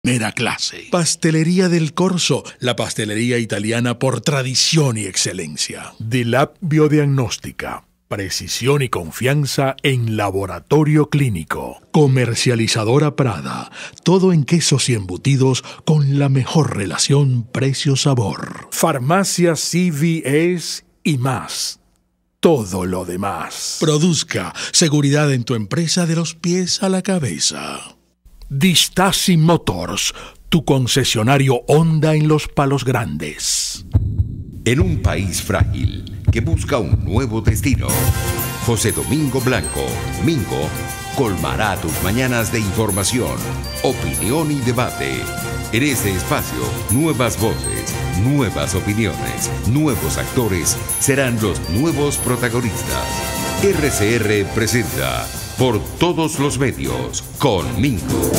Primera clase. Pastelería del Corso, la pastelería italiana por tradición y excelencia. Dilab Biodiagnóstica, precisión y confianza en laboratorio clínico. Comercializadora Prada, todo en quesos y embutidos con la mejor relación precio-sabor. Farmacia CVS y más. Todo lo demás. Produzca seguridad en tu empresa de los pies a la cabeza. Distasi Motors, tu concesionario Honda en Los Palos Grandes. En un país frágil que busca un nuevo destino, José Domingo Blanco, Mingo, colmará tus mañanas de información, opinión y debate. En este espacio, nuevas voces, nuevas opiniones, nuevos actores serán los nuevos protagonistas. RCR presenta Por Todos los Medios con Mingo.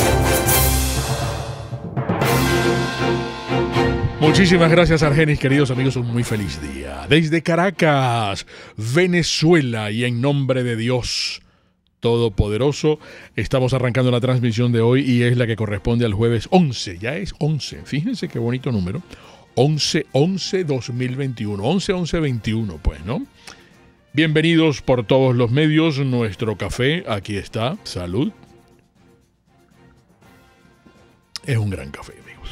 Muchísimas gracias, Argenis, queridos amigos, un muy feliz día. Desde Caracas, Venezuela, y en nombre de Dios Todopoderoso, estamos arrancando la transmisión de hoy y es la que corresponde al jueves 11, ya es 11, fíjense qué bonito número, 11-11-2021, 11-11-21 pues, ¿no? Bienvenidos por todos los medios, nuestro café, aquí está, salud. Es un gran café, amigos.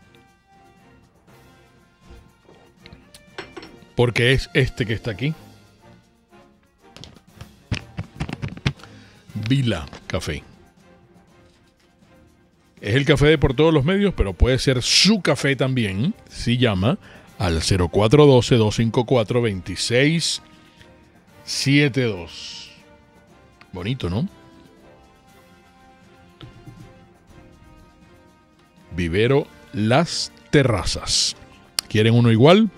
Porque es este que está aquí. Vila Café. Es el café de por todos los medios, pero puede ser su café también. Si llama al 0412-254-2672. Bonito, ¿no? Vivero Las Terrazas. ¿Quieren uno igual?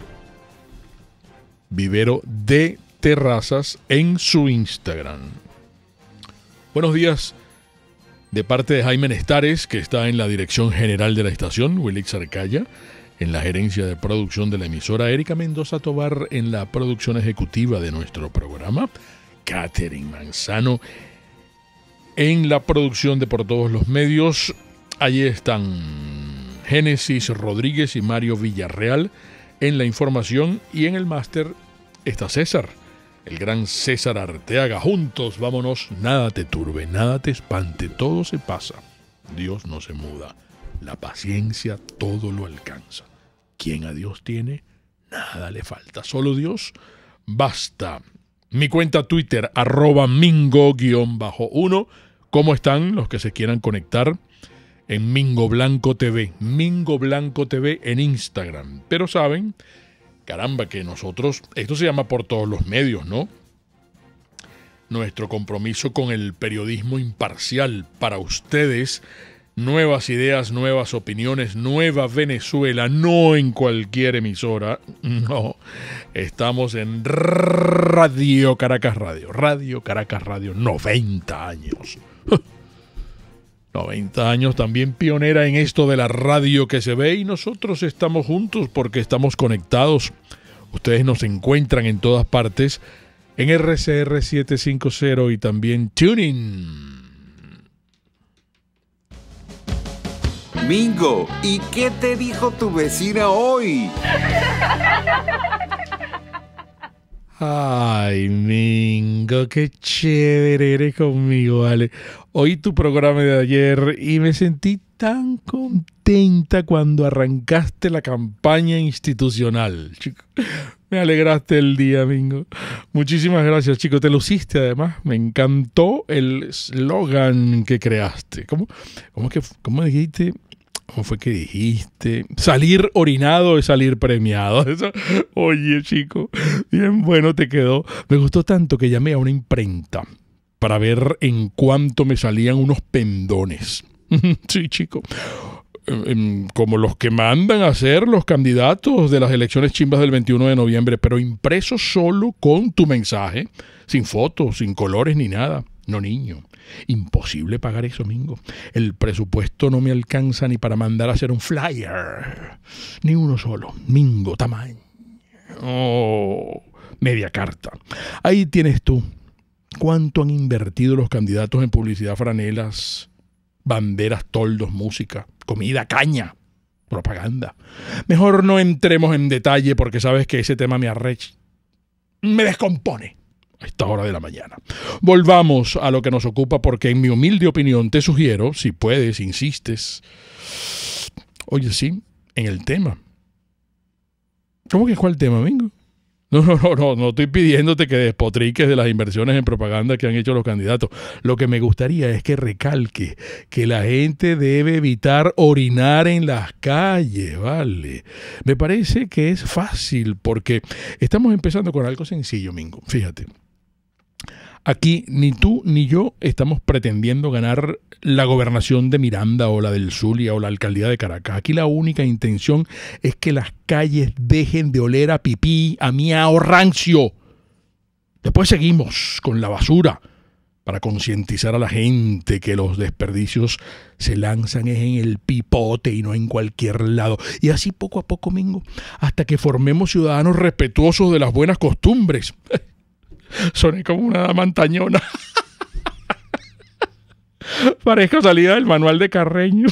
Vivero de Terrazas en su Instagram. Buenos días de parte de Jaime Nestares, que está en la dirección general de la estación, Wilix Arcaya, en la gerencia de producción de la emisora, Erika Mendoza Tobar en la producción ejecutiva de nuestro programa, Catherine Manzano en la producción de Por Todos los Medios. Allí están Génesis Rodríguez y Mario Villarreal en la información, y en el máster está César, el gran César Arteaga. Juntos, vámonos, nada te turbe, nada te espante, todo se pasa, Dios no se muda, la paciencia todo lo alcanza. Quien a Dios tiene, nada le falta, solo Dios basta. Mi cuenta Twitter, @Mingo_1. ¿Cómo están los que se quieran conectar? En Mingo Blanco TV, Mingo Blanco TV en Instagram. Pero saben, caramba, que nosotros, esto se llama Por Todos los Medios, ¿no? Nuestro compromiso con el periodismo imparcial para ustedes, nuevas ideas, nuevas opiniones, nueva Venezuela, no en cualquier emisora, no. Estamos en Radio Caracas Radio, Radio Caracas Radio, 90 años. 90 años, también pionera en esto de la radio que se ve, y nosotros estamos juntos porque estamos conectados. Ustedes nos encuentran en todas partes en RCR 750 y también TuneIn. Mingo, ¿y qué te dijo tu vecina hoy? Ay, Mingo, qué chévere eres conmigo, vale. Oí tu programa de ayer y me sentí tan contenta cuando arrancaste la campaña institucional, chico. Me alegraste el día, Mingo. Muchísimas gracias, chico. Te luciste, además. Me encantó el eslogan que creaste. ¿Cómo dijiste? ¿Cómo fue que dijiste? Salir orinado es salir premiado. Eso, oye, chico, bien bueno te quedó. Me gustó tanto que llamé a una imprenta para ver en cuánto me salían unos pendones. Sí, chico. Como los que mandan a hacer los candidatos de las elecciones chimbas del 21 de noviembre, pero impresos solo con tu mensaje, sin fotos, sin colores ni nada. No, niño, imposible pagar eso, Mingo. El presupuesto no me alcanza ni para mandar a hacer un flyer. Ni uno solo, Mingo, tamaño. Oh, media carta. Ahí tienes tú. ¿Cuánto han invertido los candidatos en publicidad, franelas, banderas, toldos, música, comida, caña, propaganda. Mejor no entremos en detalle porque sabes que ese tema me descompone a esta hora de la mañana. Volvamos a lo que nos ocupa porque en mi humilde opinión te sugiero, si puedes, insistes, oye sí, en el tema. ¿Cómo que cuál tema, Mingo? No estoy pidiéndote que despotriques de las inversiones en propaganda que han hecho los candidatos. Lo que me gustaría es que recalque que la gente debe evitar orinar en las calles, ¿vale? Me parece que es fácil porque estamos empezando con algo sencillo, Mingo. Fíjate. Aquí ni tú ni yo estamos pretendiendo ganar la gobernación de Miranda o la del Zulia o la alcaldía de Caracas. Aquí la única intención es que las calles dejen de oler a pipí, a miau rancio. Después seguimos con la basura para concientizar a la gente que los desperdicios se lanzan en el pipote y no en cualquier lado. Y así poco a poco, Mingo, hasta que formemos ciudadanos respetuosos de las buenas costumbres. Soné como una dama antañona. Parezco salida del manual de Carreño.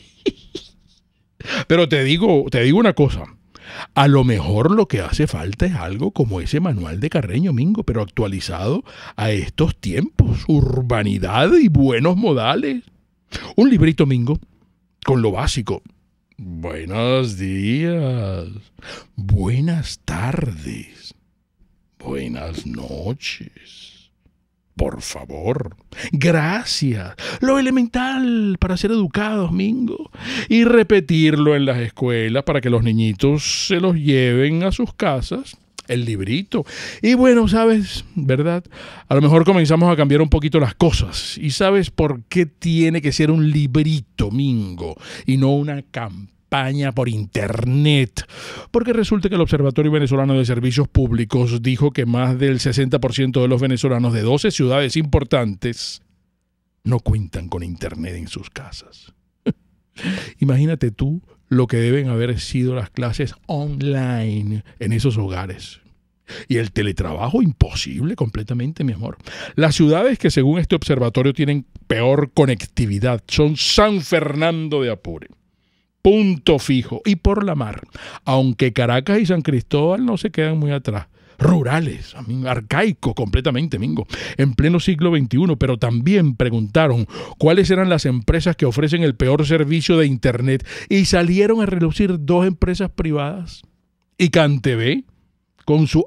Pero te digo una cosa. A lo mejor lo que hace falta es algo como ese manual de Carreño, Mingo, pero actualizado a estos tiempos. Urbanidad y buenos modales. Un librito, Mingo, con lo básico. Buenos días. Buenas tardes. Buenas noches. Por favor. Gracias. Lo elemental para ser educados, Mingo. Y repetirlo en las escuelas para que los niñitos se los lleven a sus casas. El librito. Y bueno, ¿sabes? ¿Verdad? A lo mejor comenzamos a cambiar un poquito las cosas. ¿Y sabes por qué tiene que ser un librito, Mingo? Y no una campaña por internet, porque resulta que el Observatorio Venezolano de Servicios Públicos dijo que más del 60% de los venezolanos de 12 ciudades importantes no cuentan con internet en sus casas. Imagínate tú lo que deben haber sido las clases online en esos hogares. Y el teletrabajo imposible completamente, mi amor. Las ciudades que según este observatorio tienen peor conectividad son San Fernando de Apure, Punto Fijo y Por la Mar, aunque Caracas y San Cristóbal no se quedan muy atrás. Rurales, arcaico completamente, Mingo, en pleno siglo XXI, pero también preguntaron cuáles eran las empresas que ofrecen el peor servicio de internet y salieron a relucir 2 empresas privadas. Y CanTV, con su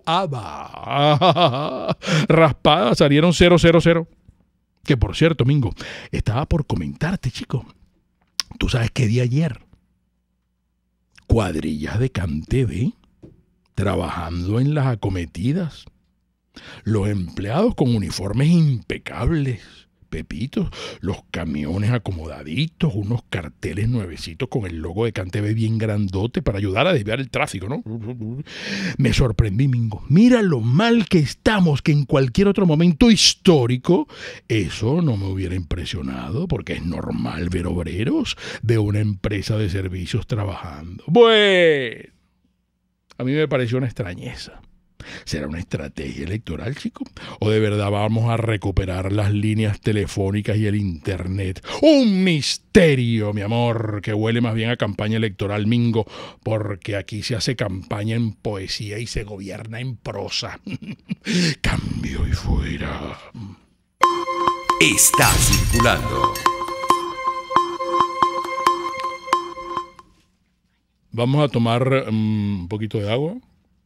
ABA raspada, salieron 000. Que por cierto, Mingo, estaba por comentarte, chico. ¿Tú sabes qué día ayer? Cuadrillas de CanTV trabajando en las acometidas. Los empleados con uniformes impecables, pepitos, los camiones acomodaditos, unos carteles nuevecitos con el logo de CanTV bien grandote para ayudar a desviar el tráfico, ¿no? Me sorprendí, Mingo. Mira lo mal que estamos, que en cualquier otro momento histórico eso no me hubiera impresionado, porque es normal ver obreros de una empresa de servicios trabajando. Bueno, a mí me pareció una extrañeza. ¿Será una estrategia electoral, chico? ¿O de verdad vamos a recuperar las líneas telefónicas y el internet? ¡Un misterio, mi amor! Que huele más bien a campaña electoral, Mingo, porque aquí se hace campaña en poesía y se gobierna en prosa. Cambio y fuera. Está circulando. Vamos a tomar un poquito de agua.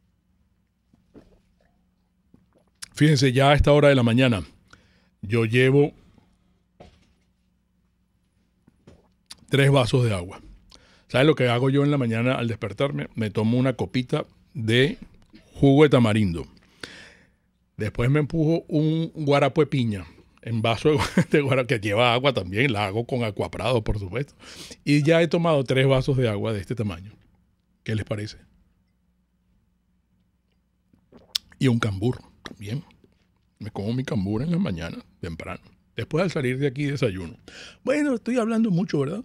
Fíjense, ya a esta hora de la mañana yo llevo 3 vasos de agua. ¿Sabes lo que hago yo en la mañana al despertarme? Me tomo una copita de jugo de tamarindo. Después me empujo un guarapo de piña en vaso de guarapo que lleva agua también. La hago con Aquaprado, por supuesto. Y ya he tomado 3 vasos de agua de este tamaño. ¿Qué les parece? Y un cambur también. Me como mi cambur en la mañana, temprano. Después al salir de aquí desayuno. Bueno, estoy hablando mucho, ¿verdad?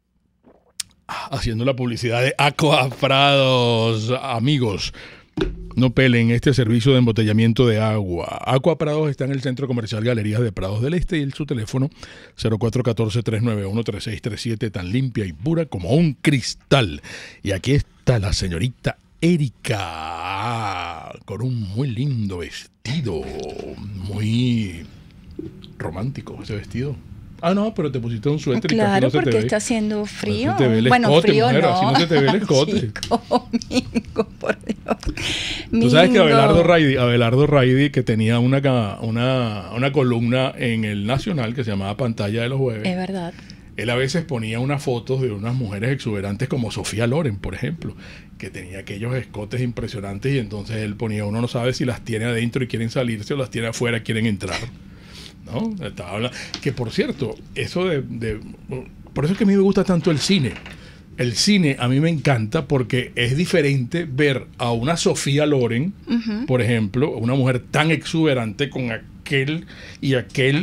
Haciendo la publicidad de Aquaprados, amigos. No pelen este servicio de embotellamiento de agua. Aqua Prados está en el Centro Comercial Galerías de Prados del Este y su teléfono 0414-391-3637, tan limpia y pura como un cristal. Y aquí está la señorita Erika con un muy lindo vestido, muy romántico ese vestido. Ah, no, pero te pusiste un suéter y claro, casi no se te ve. porque está haciendo frío. No se te ve el bueno, escote, frío mujer, no. así no se te ve el escote. Chico, Mingo, por Dios. Tú sabes que Mingo. Abelardo Raidi, que tenía una columna en el Nacional que se llamaba Pantalla de los Jueves. Es verdad. Él a veces ponía unas fotos de unas mujeres exuberantes como Sofía Loren, por ejemplo, que tenía aquellos escotes impresionantes y entonces él ponía, uno no sabe si las tiene adentro y quieren salirse o las tiene afuera y quieren entrar. ¿No? Estaba hablando, que por cierto, eso por eso es que a mí me gusta tanto el cine. El cine a mí me encanta porque es diferente ver a una Sofía Loren, por ejemplo, una mujer tan exuberante con aquel y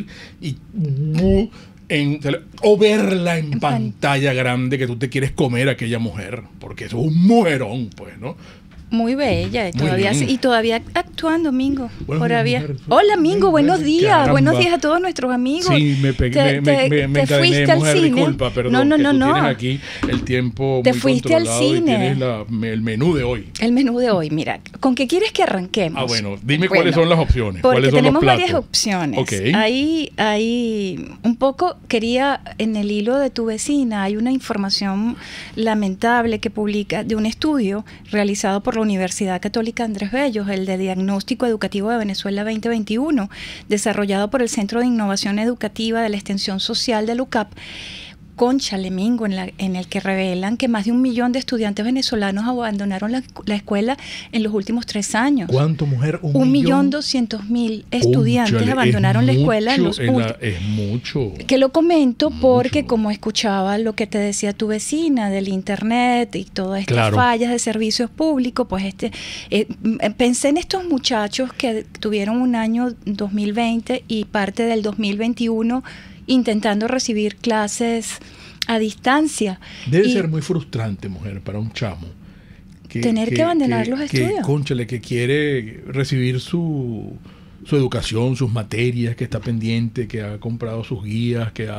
o verla en pantalla grande que tú te quieres comer a aquella mujer, porque eso es un mujerón, pues, ¿no? Muy bella y todavía actuando, Mingo. Bueno, mujer, hola, Mingo, buenos días. caramba. Buenos días a todos nuestros amigos. Sí, me te fuiste al cine. Disculpa, perdón, no. Tienes aquí el tiempo te muy fuiste al controlado cine. Y tienes el menú de hoy. El menú de hoy, mira, ¿con qué quieres que arranquemos? Ah, bueno, dime cuáles son las opciones. Porque ¿Cuáles son tenemos los platos? varias opciones. Okay. Ahí un poco quería, en el hilo de tu vecina, hay una información lamentable que publica de un estudio realizado por la Universidad Católica Andrés Bello, el de Diagnóstico Educativo de Venezuela 2021, desarrollado por el Centro de Innovación Educativa de la Extensión Social de UCAP, Cónchale, Mingo, en el que revelan que más de 1 millón de estudiantes venezolanos abandonaron la escuela en los últimos 3 años. ¿Cuánto, mujer? 1.200.000 estudiantes Cónchale, abandonaron la escuela en los últimos. Es mucho. Que lo comento porque como escuchaba lo que te decía tu vecina del internet y todas estas fallas de servicios públicos, pues pensé en estos muchachos que tuvieron un año 2020 y parte del 2021 intentando recibir clases a distancia. Debe ser muy frustrante, mujer, para un chamo. Tener que abandonar los estudios. Cónchale, que quiere recibir su educación, sus materias, que está pendiente, que ha comprado sus guías, que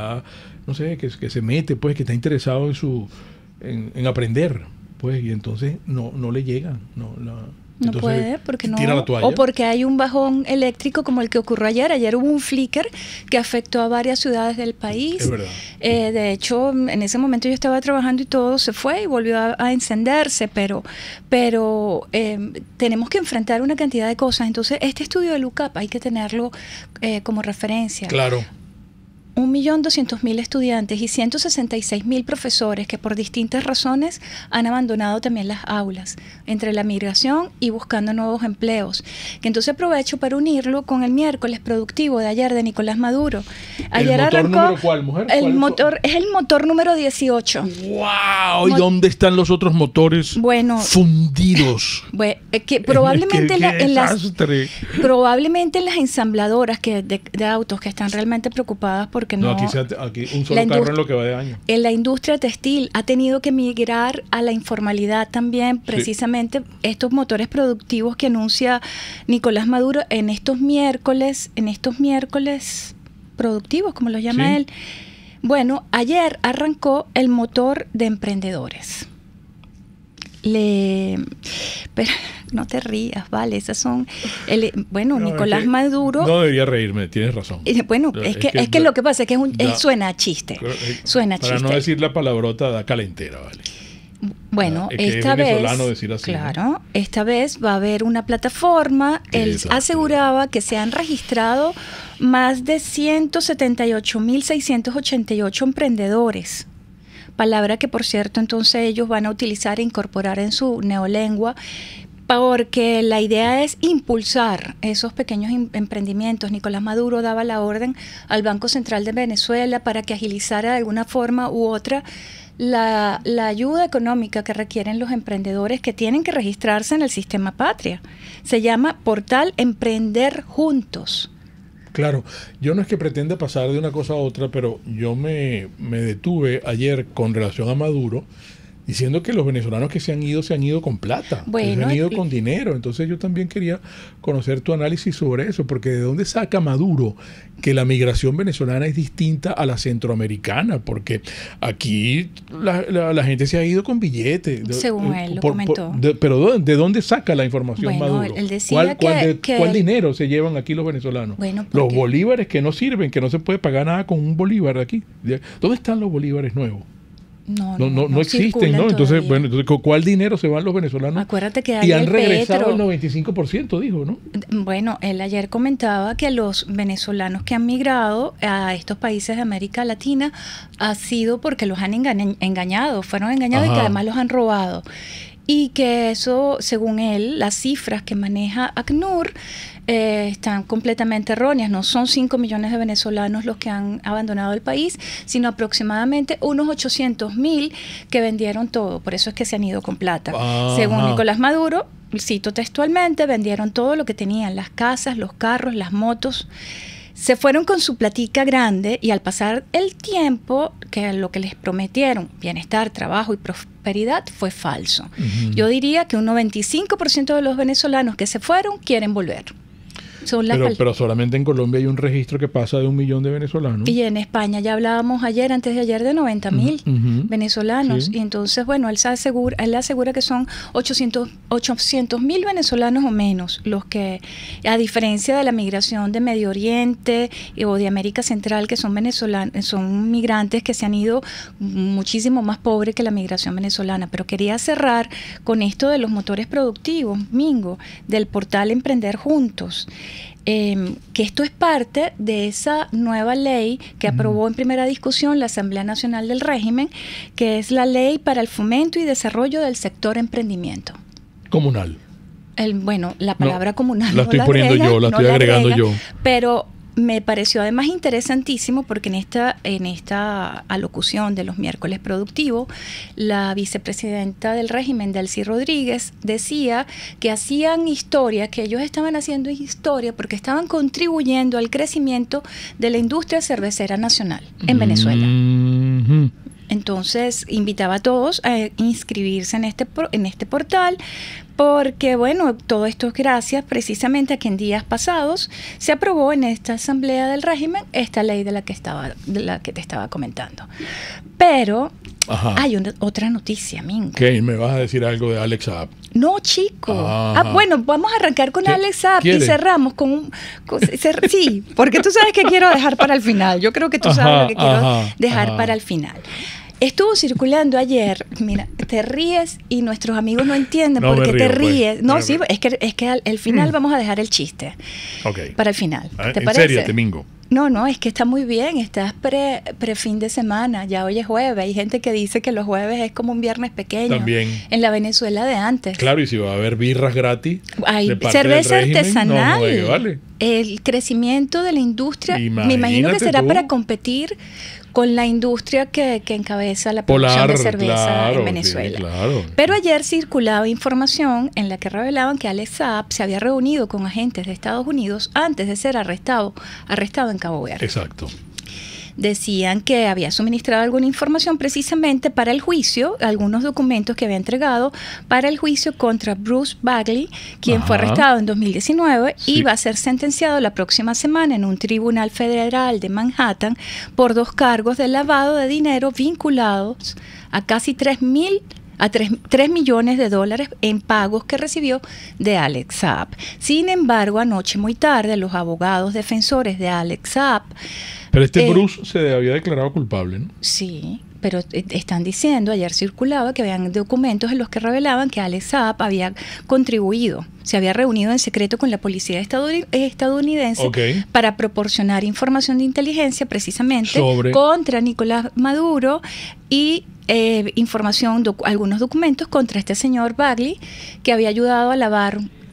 se mete, pues, que está interesado en aprender, pues, y entonces no le llegan, No puede, porque no. Tira la toalla. O porque hay un bajón eléctrico como el que ocurrió ayer. Ayer hubo un flicker que afectó a varias ciudades del país. Es verdad. De hecho, en ese momento yo estaba trabajando y todo se fue y volvió a encenderse, pero tenemos que enfrentar una cantidad de cosas. Entonces, este estudio de UCAP hay que tenerlo como referencia. Claro. 1.200.000 estudiantes y 166.000 profesores que por distintas razones han abandonado también las aulas, entre la migración y buscando nuevos empleos. Que entonces aprovecho para unirlo con el miércoles productivo de ayer de Nicolás Maduro. Ayer ¿El motor arrancó, número cuál, mujer? Es el motor número 18. ¡Wow! ¿Y dónde están los otros motores fundidos? Que probablemente probablemente en las ensambladoras de autos que están realmente preocupadas porque aquí un solo carro en lo que va de año. En la industria textil ha tenido que migrar a la informalidad también, precisamente estos motores productivos que anuncia Nicolás Maduro en estos miércoles productivos, como los llama él. Bueno, ayer arrancó el motor de emprendedores. Pero no te rías, vale, esas son Nicolás Maduro. No debería reírme, tienes razón. Bueno, es que lo que pasa es que suena a chiste. Suena a chiste. Para no decir la palabrota da calentera, vale. Bueno, esta vez, decir así, claro, esta vez va a haber una plataforma. Él aseguraba que se han registrado más de 178.688 emprendedores. Palabra que, por cierto, entonces ellos van a utilizar e incorporar en su neolengua, porque la idea es impulsar esos pequeños emprendimientos. Nicolás Maduro daba la orden al Banco Central de Venezuela para que agilizara de alguna forma u otra la ayuda económica que requieren los emprendedores que tienen que registrarse en el sistema Patria. Se llama Portal Emprender Juntos. Claro, yo no es que pretenda pasar de una cosa a otra, pero yo me detuve ayer con relación a Maduro diciendo que los venezolanos que se han ido con plata, Bueno, se han ido con dinero. Entonces yo también quería conocer tu análisis sobre eso, porque ¿de dónde saca Maduro que la migración venezolana es distinta a la centroamericana? Porque aquí la gente se ha ido con billetes. Según él lo comentó. Pero ¿de dónde saca la información Bueno, Maduro? él decía ¿Cuál dinero se llevan aquí los venezolanos? Bueno, los bolívares que no sirven, que no se puede pagar nada con un bolívar aquí. ¿Dónde están los bolívares nuevos? No existen, ¿no? Entonces, bueno, ¿con cuál dinero se van los venezolanos? Acuérdate que y han regresado el 95%, dijo, ¿no? Bueno, él ayer comentaba que los venezolanos que han migrado a estos países de América Latina ha sido porque los han engañado, fueron engañados. Ajá. Y que además los han robado. Y que eso, según él, las cifras que maneja ACNUR están completamente erróneas. No son 5 millones de venezolanos los que han abandonado el país, sino aproximadamente unos 800,000 que vendieron todo. Por eso es que se han ido con plata. Ajá. Según Nicolás Maduro, cito textualmente, vendieron todo lo que tenían, las casas, los carros, las motos. Se fueron con su platica grande y al pasar el tiempo, que lo que les prometieron, bienestar, trabajo y prosperidad, fue falso. Uh-huh. Yo diría que un 95% de los venezolanos que se fueron quieren volver. Pero solamente en Colombia hay un registro que pasa de 1 millón de venezolanos. Y en España ya hablábamos antes de ayer de 90,000 venezolanos. Sí. Y entonces, bueno, él asegura que son 800,000 venezolanos o menos los que, a diferencia de la migración de Medio Oriente o de América Central, que son venezolanos, son migrantes que se han ido muchísimo más pobres que la migración venezolana. Pero quería cerrar con esto de los motores productivos, Mingo, del portal Emprender Juntos. Que esto es parte de esa nueva ley que aprobó en primera discusión la Asamblea Nacional del Régimen, que es la Ley para el Fomento y Desarrollo del Sector Emprendimiento. Comunal. La palabra comunal. La estoy poniendo yo, la estoy agregando yo. Pero me pareció además interesantísimo porque en esta alocución de los miércoles productivos, la vicepresidenta del régimen, Delcy Rodríguez, decía que hacían historia, que ellos estaban haciendo historia porque estaban contribuyendo al crecimiento de la industria cervecera nacional en Venezuela. Entonces, invitaba a todos a inscribirse en este portal, porque, bueno, todo esto es gracias precisamente a que en días pasados se aprobó en esta Asamblea del Régimen esta ley de la que te estaba comentando. Pero hay otra noticia, Mingo. ¿Qué? ¿Me vas a decir algo de Alex Saab? No, chico. Bueno, vamos a arrancar con Alex Saab y cerramos con sí, porque tú sabes que quiero dejar para el final. Yo creo que tú sabes lo que quiero dejar para el final. Estuvo circulando ayer, mira, te ríes y nuestros amigos no entienden por qué te ríes. Pues. No, sí, es que al final vamos a dejar el chiste. Para el final. ¿Te parece? ¿En serio, Mingo? No, es que está muy bien, estás pre fin de semana, ya hoy es jueves, hay gente que dice que los jueves es como un viernes pequeño. También. En la Venezuela de antes. Claro, y si va a haber birras gratis. Hay cerveza artesanal. Vale. El crecimiento de la industria, me imagino que será para competir con la industria que encabeza la producción de cerveza en Venezuela. Sí, claro. Pero ayer circulaba información en la que revelaban que Alex Saab se había reunido con agentes de Estados Unidos antes de ser arrestado en Cabo Verde. Exacto. Decían que había suministrado alguna información precisamente para el juicio, algunos documentos que había entregado para el juicio contra Bruce Bagley, quien fue arrestado en 2019 y va a ser sentenciado la próxima semana en un tribunal federal de Manhattan por 2 cargos de lavado de dinero vinculados a casi 3 millones de dólares en pagos que recibió de Alex Saab. Sin embargo, anoche muy tarde, los abogados defensores de Alex Saab... Pero Bruce se había declarado culpable, ¿no? Sí, pero están diciendo, ayer circulaba que habían documentos en los que revelaban que Alex Saab había contribuido, se había reunido en secreto con la policía estadounidense para proporcionar información de inteligencia precisamente contra Nicolás Maduro y información, algunos documentos contra este señor Bagley, que había ayudado a lavar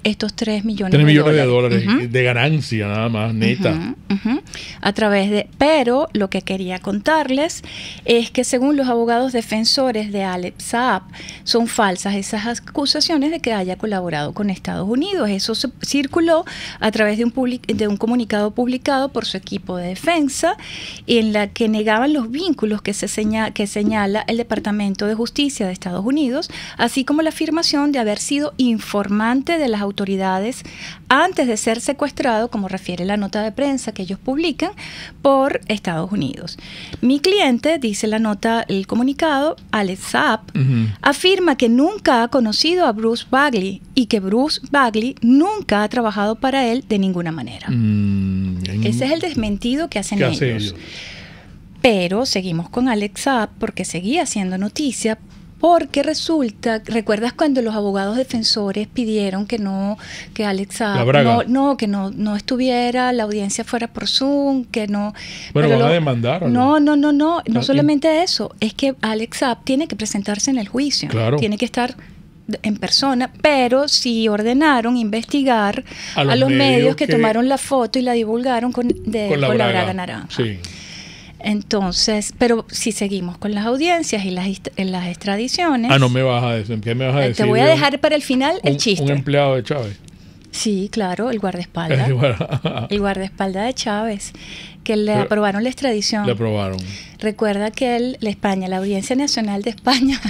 estos 3 millones 3 de millones de dólares. dólares de ganancia nada más, neta. A través de... Pero lo que quería contarles es que según los abogados defensores de Alex Saab, son falsas esas acusaciones de que haya colaborado con Estados Unidos. Eso circuló a través de un comunicado publicado por su equipo de defensa, en la que negaban los vínculos que señala el Departamento de Justicia de Estados Unidos, así como la afirmación de haber sido informante de las autoridades antes de ser secuestrado, como refiere la nota de prensa que ellos publican, por Estados Unidos. Mi cliente, dice la nota, el comunicado, Alex Saab, afirma que nunca ha conocido a Bruce Bagley y que Bruce Bagley nunca ha trabajado para él de ninguna manera. Ese es el desmentido que hacen ellos. Pero seguimos con Alex Saab porque seguía haciendo noticia. Porque resulta, ¿recuerdas cuando los abogados defensores pidieron que Alex Saab no estuviera, la audiencia fuera por Zoom, que no... Bueno, van a demandar. No solamente eso, es que Alex Saab tiene que presentarse en el juicio, tiene que estar en persona, pero sí ordenaron investigar a los medios que tomaron la foto y la divulgaron con la braga naranja. Sí. Entonces, pero si seguimos con las audiencias y las extradiciones... no me vas a decir, ¿qué me vas a decir? Te voy a dejar para el final el chiste. Un empleado de Chávez. Sí, claro, el guardaespaldas. El guardaespaldas de Chávez, que le aprobaron la extradición. Le aprobaron. Recuerda que la Audiencia Nacional de España...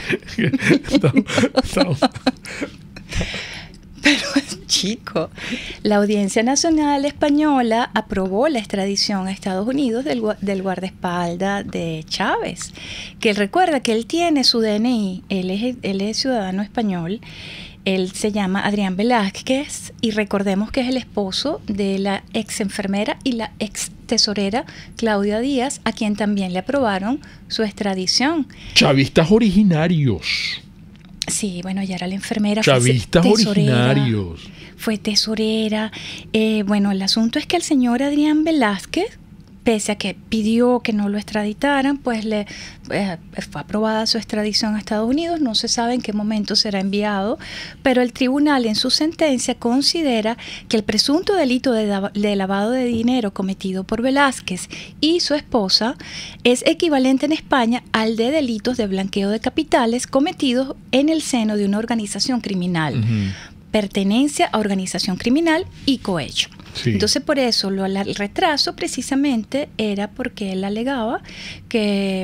Pero, chico, la Audiencia Nacional Española aprobó la extradición a Estados Unidos del guardaespaldas de Chávez, que recuerda que él tiene su DNI, él es ciudadano español, él se llama Adrián Velázquez y recordemos que es el esposo de la ex enfermera y la ex tesorera Claudia Díaz, a quien también le aprobaron su extradición. Chavistas originarios. Sí, bueno, ya era la enfermera. Chavistas originarios. Fue tesorera. Bueno, el asunto es que el señor Adrián Velázquez, pese a que pidió que no lo extraditaran, pues fue aprobada su extradición a Estados Unidos. No se sabe en qué momento será enviado, pero el tribunal en su sentencia considera que el presunto delito de lavado de dinero cometido por Velázquez y su esposa es equivalente en España al de delitos de blanqueo de capitales cometidos en el seno de una organización criminal, pertenencia a organización criminal y cohecho. Sí. Entonces, por eso el retraso precisamente era porque él alegaba que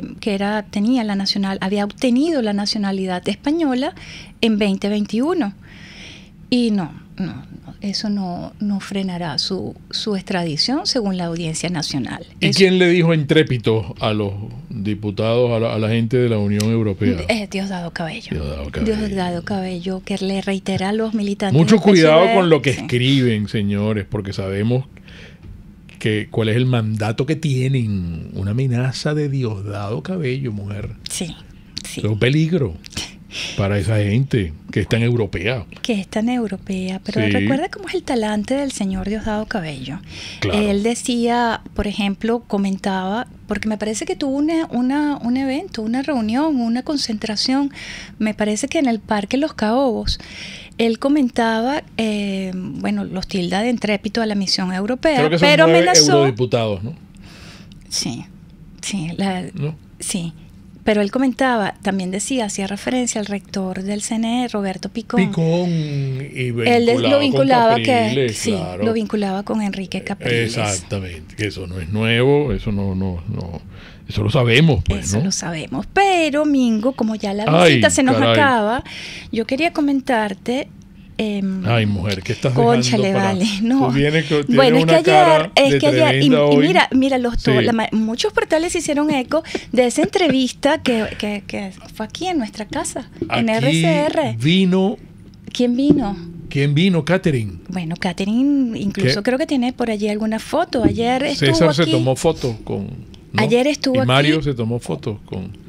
había obtenido la nacionalidad española en 2021. Y eso no frenará su extradición según la Audiencia Nacional. ¿Y quién le dijo entrépito a los diputados, a la gente de la Unión Europea? Diosdado Cabello. Diosdado Cabello, que le reitera a los militantes. Mucho cuidado con lo que escriben, señores, porque sabemos cuál es el mandato que tienen. Una amenaza de Diosdado Cabello, mujer. Sí. Es un peligro para esa gente que es tan europea. Pero recuerda cómo es el talante del señor Diosdado Cabello. Claro. Él decía, por ejemplo, comentaba, porque me parece que tuvo un evento, una reunión, una concentración, me parece que en el Parque Los Caobos. Él comentaba, los tilda de entrépito a la misión europea. Creo que son pero 9 amenazó, eurodiputados, ¿no? Sí. ¿No? Sí. Pero él comentaba, también hacía referencia al rector del CNE, Roberto Picón. Y lo vinculaba con Capriles, lo vinculaba con Enrique Capriles. Exactamente, que eso no es nuevo, eso eso lo sabemos, pues, eso ¿no? lo sabemos. Pero, Mingo, como ya la visita se nos acaba, yo quería comentarte. Ay, mujer, ¿qué estás cónchale, dejando vale, no. Tú vienes con, bueno, es que ayer, y hoy. mira, muchos portales hicieron eco de esa entrevista que fue aquí en nuestra casa, en RCR. ¿Quién vino? ¿Quién vino? Catherine. Bueno, Catherine incluso creo que tiene por allí alguna foto. Ayer estuvo César aquí. Se tomó fotos con... ¿no? Ayer estuvo y Mario aquí. se tomó fotos con...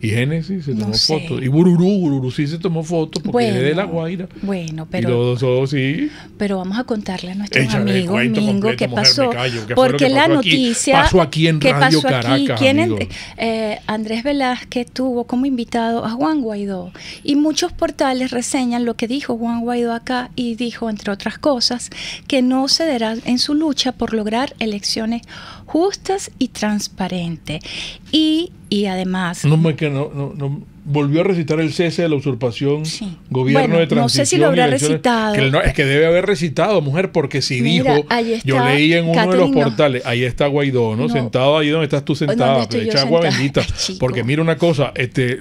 Y Génesis se tomó No sé. fotos. Y Bururú sí se tomó fotos porque es de La Guaira. Bueno, Y los dos sí. pero vamos a contarle a nuestros Échale el amigos, cuento Mingo, completo, qué mujer, pasó. me callo. ¿Qué fue lo Porque que la pasó aquí? noticia... Pasó aquí en ¿qué Radio pasó aquí? Caracas, ¿Quién amigo? Andrés Velázquez tuvo como invitado a Juan Guaidó. Y muchos portales reseñan lo que dijo Juan Guaidó acá y dijo, entre otras cosas, que no cederá en su lucha por lograr elecciones justas y transparentes. Y además... No, volvió a recitar el cese de la usurpación, Sí. gobierno Bueno, de transición. no sé si lo habrá y elecciones. recitado. Es que debe haber recitado, mujer, porque si Mira, dijo, ahí está, yo leí en uno de los Catherine, no. portales, ahí está Guaidó, ¿no? No. Sentado ahí donde estás tú sentada, ¿Dónde estoy yo echa agua sentada? bendita. Ay, chico. Porque mira una cosa,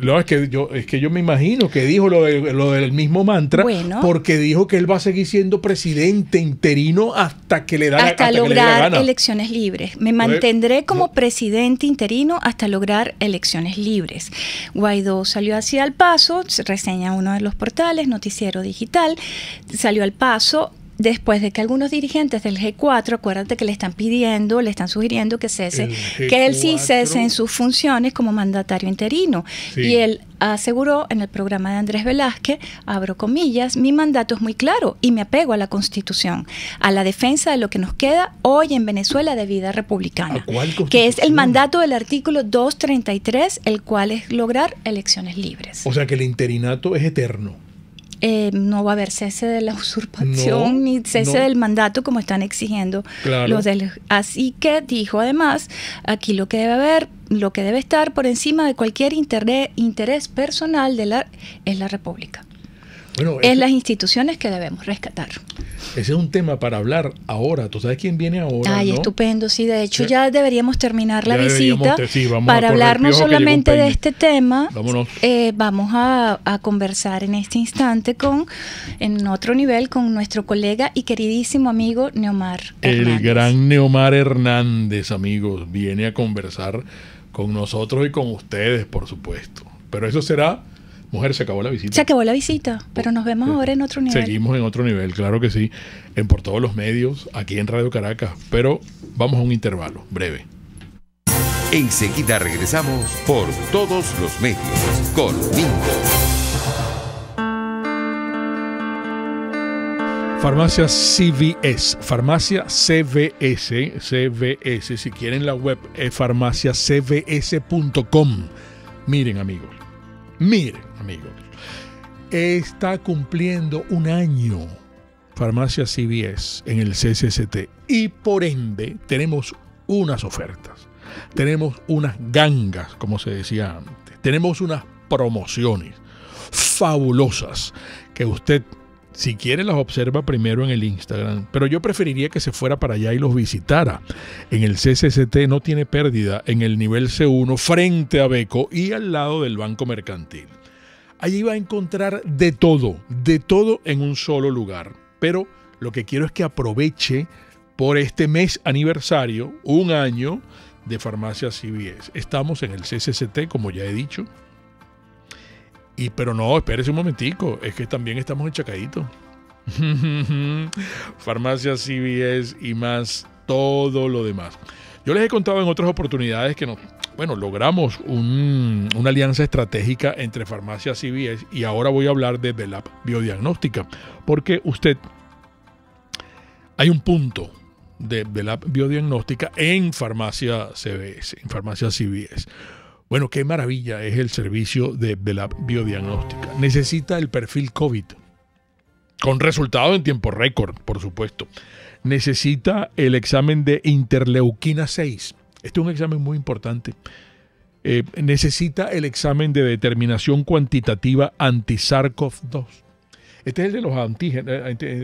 es que yo me imagino que dijo lo del mismo mantra, Bueno. porque dijo que él va a seguir siendo presidente interino hasta que le da hasta que le dé la lograr gana. elecciones libres. Me mantendré como presidente interino hasta lograr elecciones libres. Guaidó salió hacia el paso, se reseña uno de los portales, Noticiero Digital, salió al paso después de que algunos dirigentes del G4, acuérdate que le están sugiriendo que cese, que él sí cese en sus funciones como mandatario interino. Sí. Y él aseguró en el programa de Andrés Velázquez, abro comillas, mi mandato es muy claro y me apego a la Constitución, a la defensa de lo que nos queda hoy en Venezuela de vida republicana. ¿A cuál Constitución? Que es el mandato del artículo 233, el cual es lograr elecciones libres. O sea que el interinato es eterno. No va a haber cese de la usurpación No, ni cese no. del mandato como están exigiendo Claro. los así que dijo además aquí lo que debe estar por encima de cualquier interés personal es la República. Bueno, Es las instituciones que debemos rescatar. ese es un tema para hablar ahora. ¿Tú sabes quién viene ahora? Ay, ¿no? estupendo, sí, de hecho Sí. ya deberíamos terminar la Ya deberíamos visita sí, vamos a para correr hablar no piojo que solamente llegó un de peine. este tema, Vámonos. vamos a conversar en este instante en otro nivel con nuestro colega y queridísimo amigo Neomar El Hernández. gran Neomar Hernández, amigos, viene a conversar con nosotros y con ustedes, por supuesto. Pero eso será... Mujer, se acabó la visita. Se acabó la visita, pero nos vemos ahora en otro nivel. Seguimos en otro nivel, claro que sí, por todos los medios, aquí en Radio Caracas, pero vamos a un intervalo breve. Enseguida regresamos por todos los medios con Mingo. Farmacia CVS, Farmacia CVS, si quieren la web es farmaciacvs.com. Miren amigos, está cumpliendo un año Farmacia CVS en el CCCT y por ende tenemos unas ofertas, tenemos unas gangas, como se decía antes, tenemos unas promociones fabulosas que usted, si quiere, las observa primero en el Instagram, pero yo preferiría que se fuera para allá y los visitara. En el CCCT no tiene pérdida en el nivel C1 frente a Beco y al lado del Banco Mercantil. Allí va a encontrar de todo en un solo lugar. Pero lo que quiero es que aproveche por este mes aniversario, un año de Farmacia CVS. Estamos en el CCCT, como ya he dicho. Pero no, espérese un momentico, es que también estamos en Chacadito. Farmacia CVS y más todo lo demás. Yo les he contado en otras oportunidades que logramos una alianza estratégica entre Farmacia CVS y ahora voy a hablar de Velab Biodiagnóstica, porque hay un punto de Velab Biodiagnóstica en Farmacia CVS, en Farmacia CVS. Bueno, qué maravilla es el servicio de Velab Biodiagnóstica. Necesita el perfil COVID, con resultado en tiempo récord, por supuesto. Necesita el examen de interleuquina 6. Este es un examen muy importante. Necesita el examen de determinación cuantitativa anti-SARS-CoV-2. Este es el de los antígenos,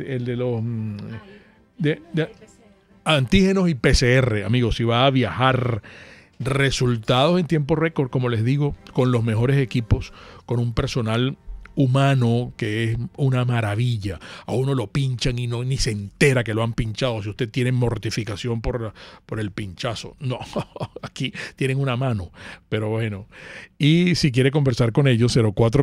antígenos y PCR, amigos. Si va a viajar, resultados en tiempo récord, como les digo, con los mejores equipos, con un personal humano que es una maravilla. A uno lo pinchan y ni se entera que lo han pinchado. Si usted tiene mortificación por el pinchazo, no, aquí tienen una mano, pero bueno. Y si quiere conversar con ellos,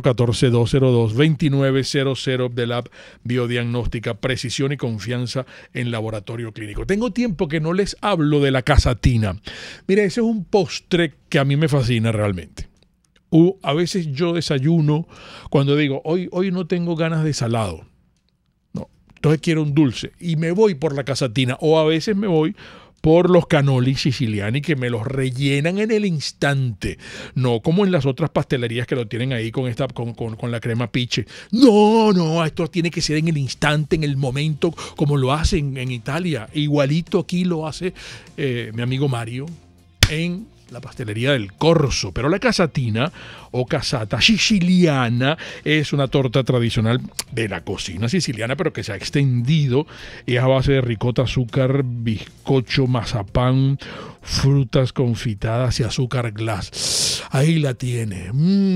0414-202-2900 de Velab Biodiagnóstica, precisión y confianza en laboratorio clínico. Tengo tiempo que no les hablo de la casatina. Mire, ese es un postre que a mí me fascina realmente. A veces yo desayuno cuando digo, hoy no tengo ganas de salado. No, entonces quiero un dulce. Y me voy por la casatina. O a veces me voy por los cannoli siciliani que me los rellenan en el instante. No como en las otras pastelerías que lo tienen ahí con la crema piche. No, esto tiene que ser en el instante, en el momento, como lo hacen en Italia. Igualito aquí lo hace mi amigo Mario en la pastelería del Corso. Pero la casatina o casata siciliana es una torta tradicional de la cocina siciliana, pero que se ha extendido y es a base de ricota, azúcar, bizcocho, mazapán, frutas confitadas y azúcar glass. Ahí la tiene.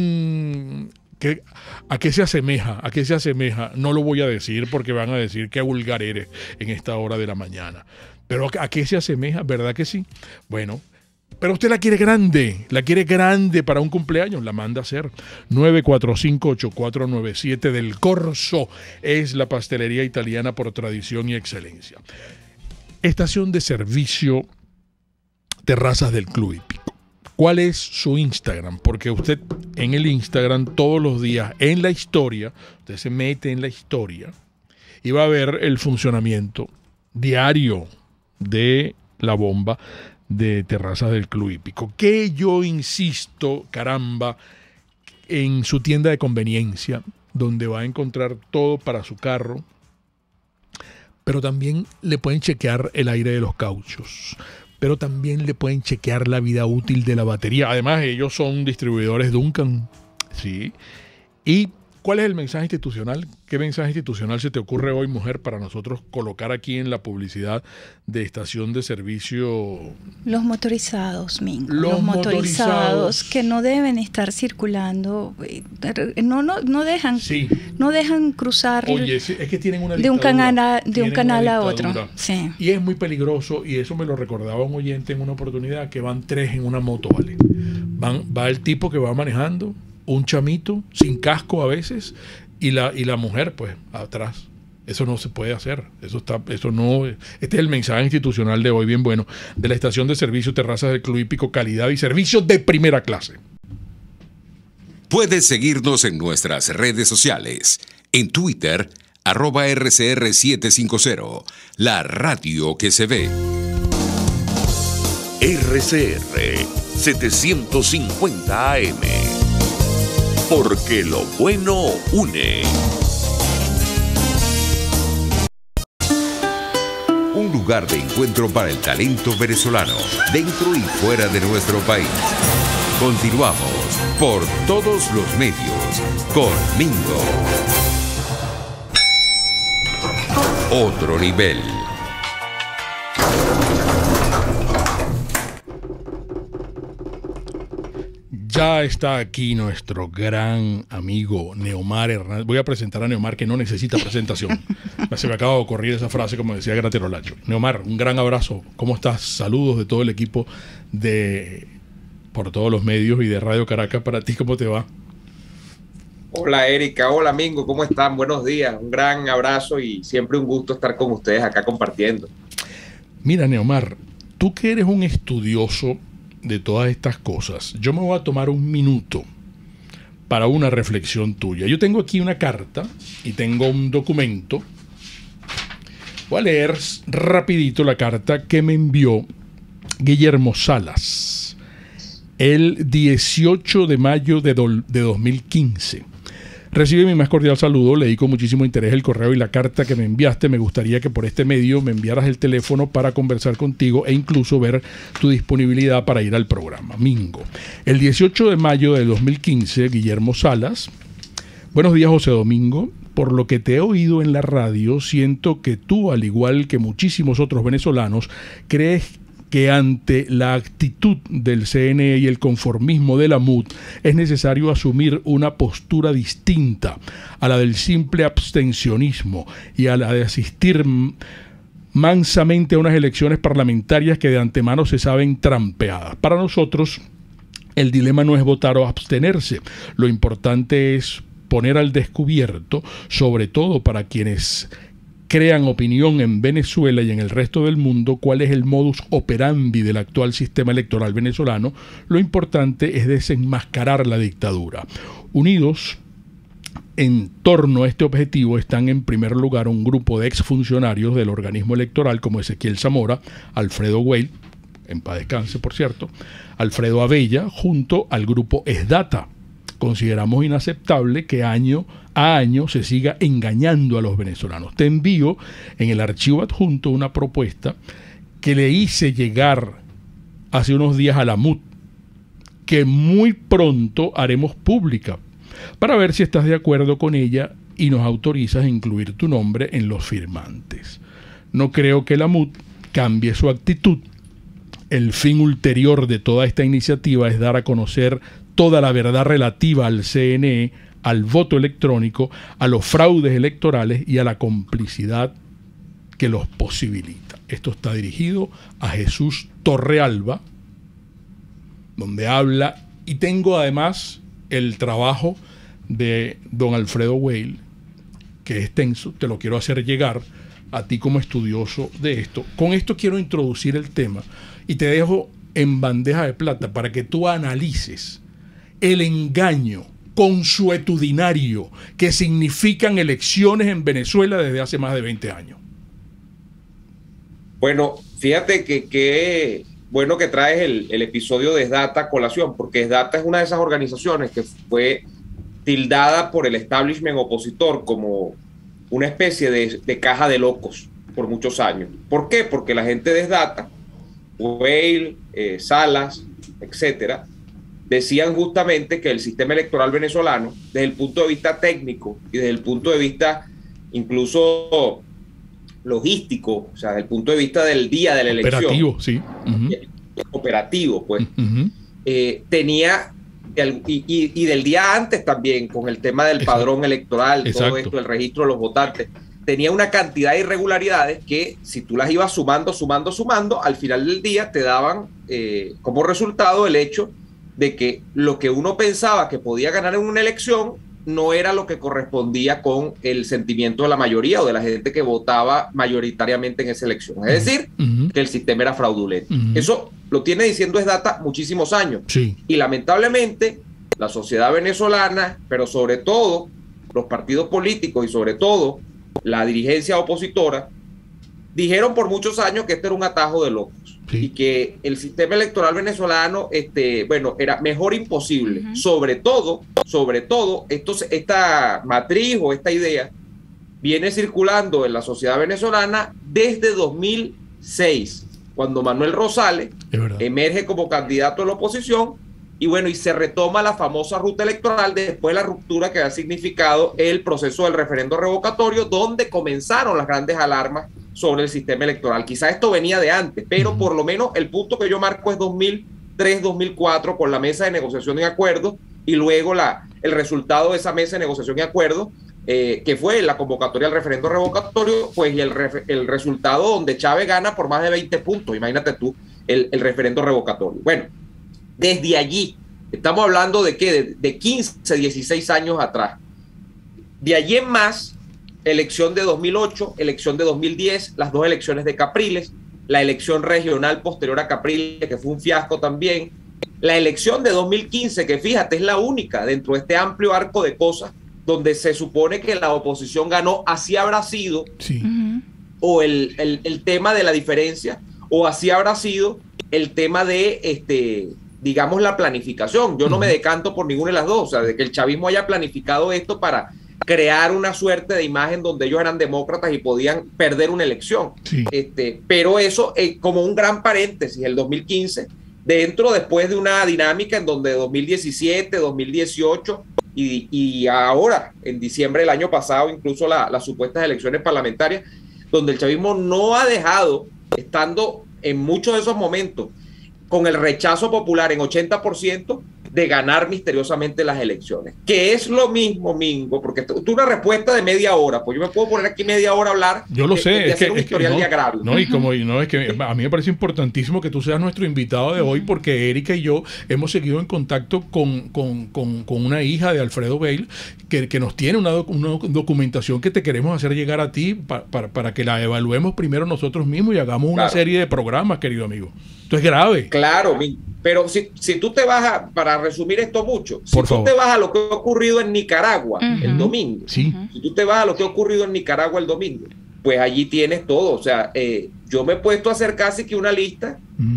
¿A qué se asemeja? ¿A qué se asemeja? No lo voy a decir porque van a decir que vulgar eres en esta hora de la mañana. Pero ¿a qué se asemeja? ¿Verdad que sí? Bueno, pero usted la quiere grande para un cumpleaños, la manda a hacer. 945-8497 del Corso es la pastelería italiana por tradición y excelencia. Estación de servicio Terrazas del Club Hípico. ¿Cuál es su Instagram? Porque usted en el Instagram todos los días, en la historia, usted se mete en la historia y va a ver el funcionamiento diario de la bomba de Terrazas del Club Hípico, que yo insisto, caramba, en su tienda de conveniencia, donde va a encontrar todo para su carro, pero también le pueden chequear el aire de los cauchos, pero también le pueden chequear la vida útil de la batería. Además, ellos son distribuidores Duncan, ¿sí? Y ¿cuál es el mensaje institucional? ¿Qué mensaje institucional se te ocurre hoy, mujer, para nosotros colocar aquí en la publicidad de estación de servicio? Los motorizados, Mingo. Los motorizados que no deben estar circulando, no dejan, sí, no dejan cruzar. Oye, es que tienen una de un canal a otro. Sí. Y es muy peligroso, y eso me lo recordaba un oyente en una oportunidad, que van 3 en una moto, ¿vale? Va el tipo que va manejando, un chamito sin casco a veces y la mujer pues atrás. Eso no se puede hacer. Eso no. Este es el mensaje institucional de hoy, bien bueno, de la estación de servicio Terrazas del Club Hípico, calidad y servicios de primera clase. Puedes seguirnos en nuestras redes sociales. En Twitter, @RCR750, la radio que se ve. RCR 750 AM. Porque lo bueno une. Un lugar de encuentro para el talento venezolano, dentro y fuera de nuestro país. Continuamos por todos los medios con Mingo. Otro nivel. Ya está aquí nuestro gran amigo Neomar Hernández. Voy a presentar a Neomar, que no necesita presentación. Se me acaba de ocurrir esa frase, como decía Graterolacho. Neomar, un gran abrazo. ¿Cómo estás? Saludos de todo el equipo por todos los medios y de Radio Caracas. Para ti, ¿cómo te va? Hola Erika, hola Mingo, ¿cómo están? Buenos días, un gran abrazo y siempre un gusto estar con ustedes acá compartiendo. Mira, Neomar, tú que eres un estudioso de todas estas cosas, yo me voy a tomar un minuto para una reflexión tuya. Yo tengo aquí una carta y tengo un documento. Voy a leer rapidito la carta que me envió Guillermo Salas el 18 de mayo de 2015. Recibe mi más cordial saludo, leí con muchísimo interés el correo y la carta que me enviaste. Me gustaría que por este medio me enviaras el teléfono para conversar contigo e incluso ver tu disponibilidad para ir al programa. Mingo. El 18 de mayo de 2015, Guillermo Salas. Buenos días, José Domingo. Por lo que te he oído en la radio, siento que tú, al igual que muchísimos otros venezolanos, crees que ante la actitud del CNE y el conformismo de la MUD es necesario asumir una postura distinta a la del simple abstencionismo y a la de asistir mansamente a unas elecciones parlamentarias que de antemano se saben trampeadas. Para nosotros, el dilema no es votar o abstenerse. Lo importante es poner al descubierto, sobre todo para quienes crean opinión en Venezuela y en el resto del mundo cuál es el modus operandi del actual sistema electoral venezolano. Lo importante es desenmascarar la dictadura. Unidos en torno a este objetivo están en primer lugar un grupo de exfuncionarios del organismo electoral como Ezequiel Zamora, Alfredo Weil, en paz descanse por cierto, Alfredo Abella, junto al grupo ESDATA. Consideramos inaceptable que año a año se siga engañando a los venezolanos. Te envío en el archivo adjunto una propuesta que le hice llegar hace unos días a la MUT, que muy pronto haremos pública, para ver si estás de acuerdo con ella y nos autorizas a incluir tu nombre en los firmantes. No creo que la MUT cambie su actitud. El fin ulterior de toda esta iniciativa es dar a conocer toda la verdad relativa al CNE, al voto electrónico, a los fraudes electorales y a la complicidad que los posibilita. Esto está dirigido a Jesús Torrealba, donde habla, y tengo además el trabajo de don Alfredo Weil, que es extenso, te lo quiero hacer llegar a ti como estudioso de esto. Con esto quiero introducir el tema y te dejo en bandeja de plata para que tú analices el engaño consuetudinario que significan elecciones en Venezuela desde hace más de 20 años. Bueno, fíjate que bueno que traes el episodio de ESDATA a colación, porque ESDATA es una de esas organizaciones que fue tildada por el establishment opositor como una especie de caja de locos por muchos años. ¿Por qué? Porque la gente de ESDATA, Weil, Salas, etcétera, decían justamente que el sistema electoral venezolano, desde el punto de vista técnico y desde el punto de vista incluso logístico, o sea, desde el punto de vista del día de la elección. Operativo, sí. Operativo, pues. Tenía, y del día antes también, con el tema del padrón electoral, todo esto, el registro de los votantes, tenía una cantidad de irregularidades que si tú las ibas sumando, al final del día te daban como resultado el hecho de que lo que uno pensaba que podía ganar en una elección no era lo que correspondía con el sentimiento de la mayoría o de la gente que votaba mayoritariamente en esa elección. Es decir, que el sistema era fraudulento. Eso lo tiene diciendo ESDATA muchísimos años. Sí. Y lamentablemente la sociedad venezolana, pero sobre todo los partidos políticos y sobre todo la dirigencia opositora, dijeron por muchos años que este era un atajo de locos. Sí. Y que el sistema electoral venezolano, bueno, era mejor imposible. Sobre todo, esta matriz o esta idea viene circulando en la sociedad venezolana desde 2006, cuando Manuel Rosales emerge como candidato de la oposición y bueno, y se retoma la famosa ruta electoral después de la ruptura que ha significado el proceso del referendo revocatorio, donde comenzaron las grandes alarmas sobre el sistema electoral. Quizá esto venía de antes, pero por lo menos el punto que yo marco es 2003-2004 con la mesa de negociación y acuerdo y luego el resultado de esa mesa de negociación y acuerdo, que fue la convocatoria al referendo revocatorio, pues y el resultado donde Chávez gana por más de 20 puntos. Imagínate tú el referendo revocatorio. Bueno, desde allí, estamos hablando de ¿qué? De 15, 16 años atrás. De allí en más, elección de 2008, elección de 2010, las dos elecciones de Capriles, la elección regional posterior a Capriles, que fue un fiasco también, la elección de 2015, que fíjate, es la única dentro de este amplio arco de cosas donde se supone que la oposición ganó, así habrá sido, sí. O el tema de la diferencia, o así habrá sido el tema de, digamos, la planificación. Yo no me decanto por ninguna de las dos, o sea, de que el chavismo haya planificado esto para crear una suerte de imagen donde ellos eran demócratas y podían perder una elección. Sí. Pero eso, como un gran paréntesis, el 2015, después de una dinámica en donde 2017, 2018 y ahora, en diciembre del año pasado, incluso las supuestas elecciones parlamentarias, donde el chavismo no ha dejado, estando en muchos de esos momentos, con el rechazo popular en 80%, de ganar misteriosamente las elecciones. Que es lo mismo, Mingo, porque tú una respuesta de media hora, pues yo me puedo poner aquí media hora a hablar. Yo lo sé, de hacer un historial de agravio. No, y como no, es que a mí me parece importantísimo que tú seas nuestro invitado de hoy, porque Erika y yo hemos seguido en contacto con una hija de Alfredo Bale que nos tiene una documentación que te queremos hacer llegar a ti para que la evaluemos primero nosotros mismos y hagamos una serie de programas, querido amigo. Esto es grave. Claro, pero si tú te vas para resumir esto mucho, si tú te vas a lo que ha ocurrido en Nicaragua el domingo, si tú te vas a lo que ha ocurrido en Nicaragua el domingo, pues allí tienes todo. O sea, yo me he puesto a hacer casi que una lista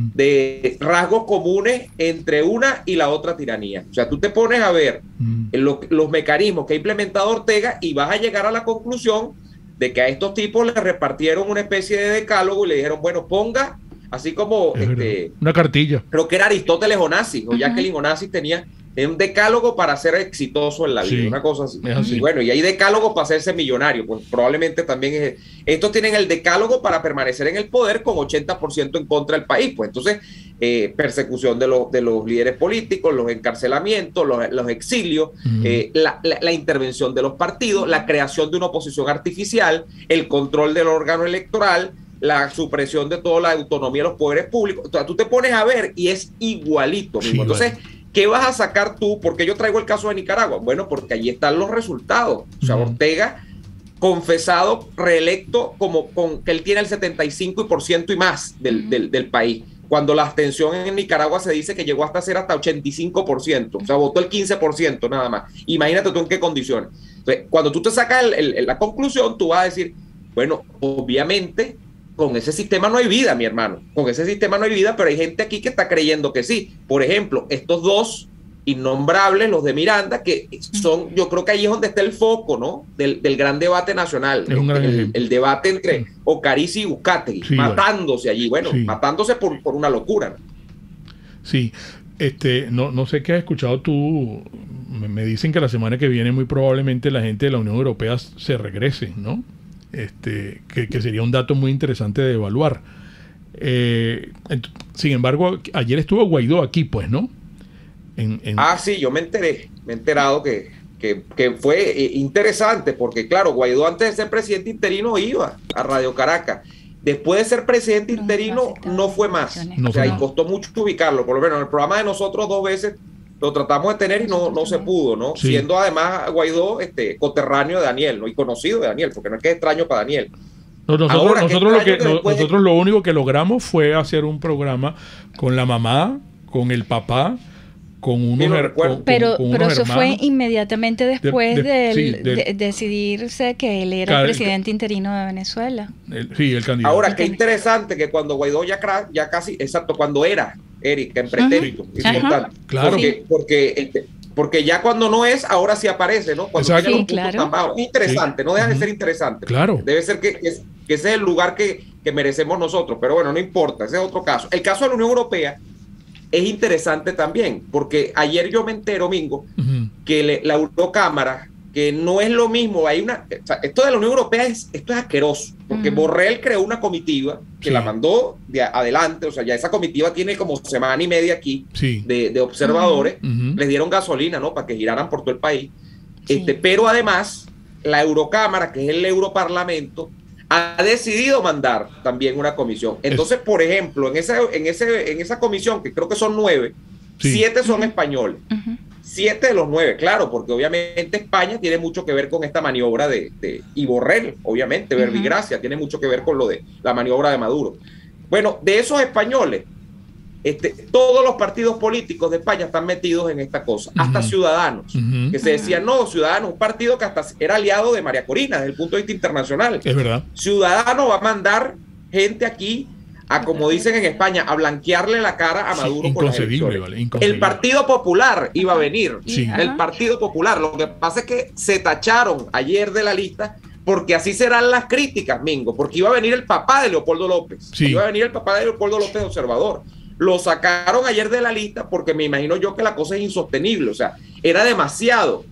de rasgos comunes entre una y la otra tiranía. O sea, tú te pones a ver los mecanismos que ha implementado Ortega y vas a llegar a la conclusión de que a estos tipos les repartieron una especie de decálogo y le dijeron, bueno, ponga, así como una cartilla. Creo que era Aristóteles Onassis o Jacqueline Onassis tenía un decálogo para ser exitoso en la vida, una cosa así. Y bueno, y hay decálogos para hacerse millonario, pues probablemente también estos tienen el decálogo para permanecer en el poder con 80% en contra del país, pues entonces persecución de los líderes políticos, los encarcelamientos, los exilios, la intervención de los partidos, la creación de una oposición artificial, el control del órgano electoral, la supresión de toda la autonomía de los poderes públicos. O sea, tú te pones a ver y es igualito mismo. Entonces, ¿qué vas a sacar tú? Porque yo traigo el caso de Nicaragua. Bueno, porque allí están los resultados. O sea, Ortega, confesado, reelecto, con que él tiene el 75% y más del país. Cuando la abstención en Nicaragua se dice que llegó hasta ser hasta 85%. O sea, votó el 15% nada más. Imagínate tú en qué condiciones. Entonces, cuando tú te sacas la conclusión, tú vas a decir, bueno, obviamente con ese sistema no hay vida, mi hermano. Con ese sistema no hay vida, pero hay gente aquí que está creyendo que sí. Por ejemplo, estos dos innombrables, los de Miranda, que son, yo creo que ahí es donde está el foco, ¿no? Del gran debate nacional. El debate entre Ocariz y Uzcategui, matándose allí, matándose por una locura, ¿no? Sí. No sé qué has escuchado tú. Me dicen que la semana que viene muy probablemente la gente de la Unión Europea se regrese, ¿no? Que sería un dato muy interesante de evaluar. Sin embargo, ayer estuvo Guaidó aquí, pues, ¿no? Sí, yo me he enterado que fue interesante, porque claro, Guaidó antes de ser presidente interino iba a Radio Caracas. Después de ser presidente interino no fue más. Y costó mucho ubicarlo. Por lo menos en el programa de nosotros 2 veces lo tratamos de tener y no se pudo, ¿no? Sí. Siendo además Guaidó coterráneo de Daniel, ¿no? Y conocido de Daniel, porque no es que es extraño para Daniel. Nosotros lo único que logramos fue hacer un programa con la mamá, con el papá, con unos pero eso fue inmediatamente después de decidirse que él era el presidente interino de Venezuela. El candidato. Ahora, qué interesante que cuando Guaidó ya casi, cuando era Erika, en pretérito, es importante. Claro. Porque ya cuando no es, ahora sí aparece, ¿no? Cuando tiene los puntos tan bajos. Interesante, no deja de ser interesante. Claro. Debe ser que ese es el lugar que merecemos nosotros, pero bueno, no importa, ese es otro caso. El caso de la Unión Europea es interesante también, porque ayer yo me entero, Mingo, que la Eurocámara, que no es lo mismo, esto de la Unión Europea esto es asqueroso, porque Borrell creó una comitiva que la mandó de adelante, o sea, ya esa comitiva tiene como semana y media aquí de observadores, les dieron gasolina, ¿no? Para que giraran por todo el país, pero además la Eurocámara, que es el Europarlamento, ha decidido mandar también una comisión. Entonces, por ejemplo, en esa comisión, que creo que son 9, 7 son españoles. 7 de los 9, claro, porque obviamente España tiene mucho que ver con esta maniobra y Borrell, obviamente, Verbigracia, tiene mucho que ver con lo de la maniobra de Maduro. Bueno, de esos españoles, todos los partidos políticos de España están metidos en esta cosa, hasta Ciudadanos, que se decía, no, Ciudadanos, un partido que hasta era aliado de María Corina desde el punto de vista internacional. Es verdad. Ciudadanos va a mandar gente aquí como dicen en España, a blanquearle la cara a Maduro por las elecciones. El Partido Popular iba a venir, el Partido Popular. Lo que pasa es que se tacharon ayer de la lista porque así serán las críticas, Mingo, porque iba a venir el papá de Leopoldo López, iba a venir el papá de Leopoldo López Observador. Lo sacaron ayer de la lista porque me imagino yo que la cosa es insostenible, o sea, era demasiado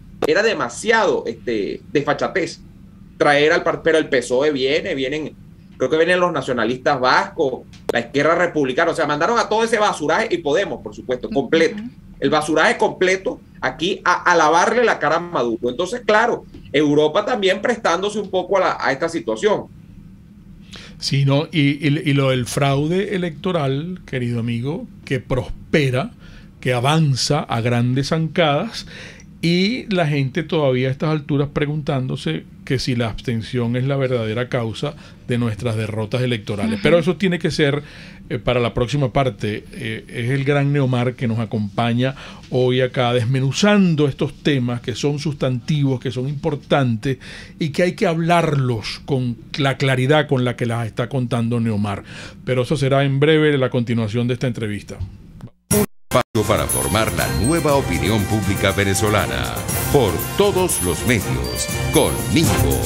desfachatez traer pero el PSOE vienen, creo que vienen los nacionalistas vascos, la izquierda republicana, o sea, mandaron a todo ese basuraje y Podemos, por supuesto, completo. el basuraje completo aquí a lavarle la cara a Maduro. Entonces, claro, Europa también prestándose un poco a esta situación. Sí, ¿no? Y lo del fraude electoral, querido amigo, que prospera, que avanza a grandes zancadas, y la gente todavía a estas alturas preguntándose que si la abstención es la verdadera causa de nuestras derrotas electorales. Pero eso tiene que ser para la próxima parte. Es el gran Neomar que nos acompaña hoy acá desmenuzando estos temas que son sustantivos, que son importantes y que hay que hablarlos con la claridad con la que las está contando Neomar. Pero eso será en breve la continuación de esta entrevista. Paso para formar la nueva opinión pública venezolana por todos los medios con Mingo.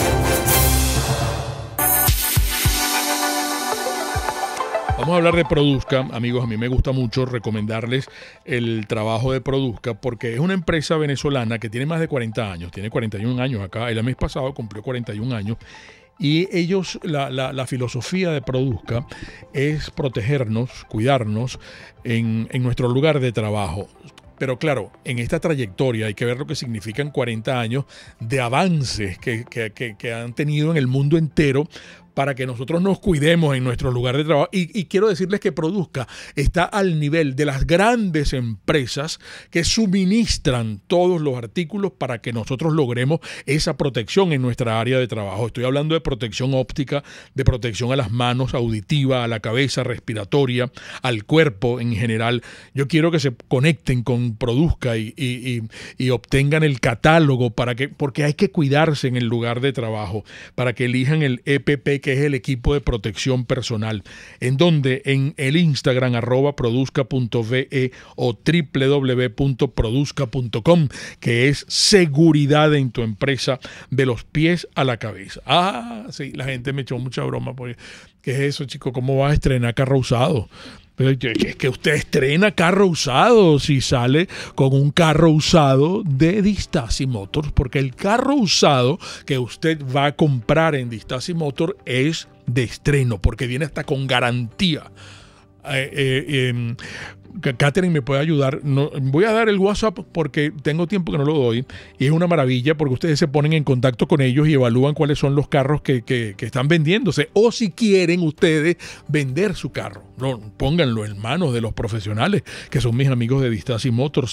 Vamos a hablar de Produzca, amigos. A mí me gusta mucho recomendarles el trabajo de Produzca porque es una empresa venezolana que tiene más de 40 años, tiene 41 años acá. El mes pasado cumplió 41 años. Y ellos, la filosofía de Produzca es protegernos, cuidarnos en nuestro lugar de trabajo. Pero claro, en esta trayectoria hay que ver lo que significan 40 años de avances que han tenido en el mundo entero para que nosotros nos cuidemos en nuestro lugar de trabajo. Y quiero decirles que Produzca está al nivel de las grandes empresas que suministran todos los artículos para que nosotros logremos esa protección en nuestra área de trabajo. Estoy hablando de protección óptica, de protección a las manos, auditiva, a la cabeza, respiratoria, al cuerpo en general. Yo quiero que se conecten con Produzca y obtengan el catálogo porque hay que cuidarse en el lugar de trabajo, para que elijan el EPP, que es el equipo de protección personal, en donde en el Instagram @produzca.ve o www.produzca.com, que es seguridad en tu empresa de los pies a la cabeza. Sí, la gente me echó mucha broma porque, ¿qué es eso, chico? ¿Cómo vas a estrenar carro usado? Pero es que usted estrena carro usado si sale con un carro usado de Distasi Motors, porque el carro usado que usted va a comprar en Distasi Motors es de estreno, porque viene hasta con garantía. Catherine me puede ayudar. No, voy a dar el WhatsApp porque tengo tiempo que no lo doy y es una maravilla porque ustedes se ponen en contacto con ellos y evalúan cuáles son los carros que están vendiéndose, o si quieren ustedes vender su carro, no, pónganlo en manos de los profesionales que son mis amigos de Distasi Motors.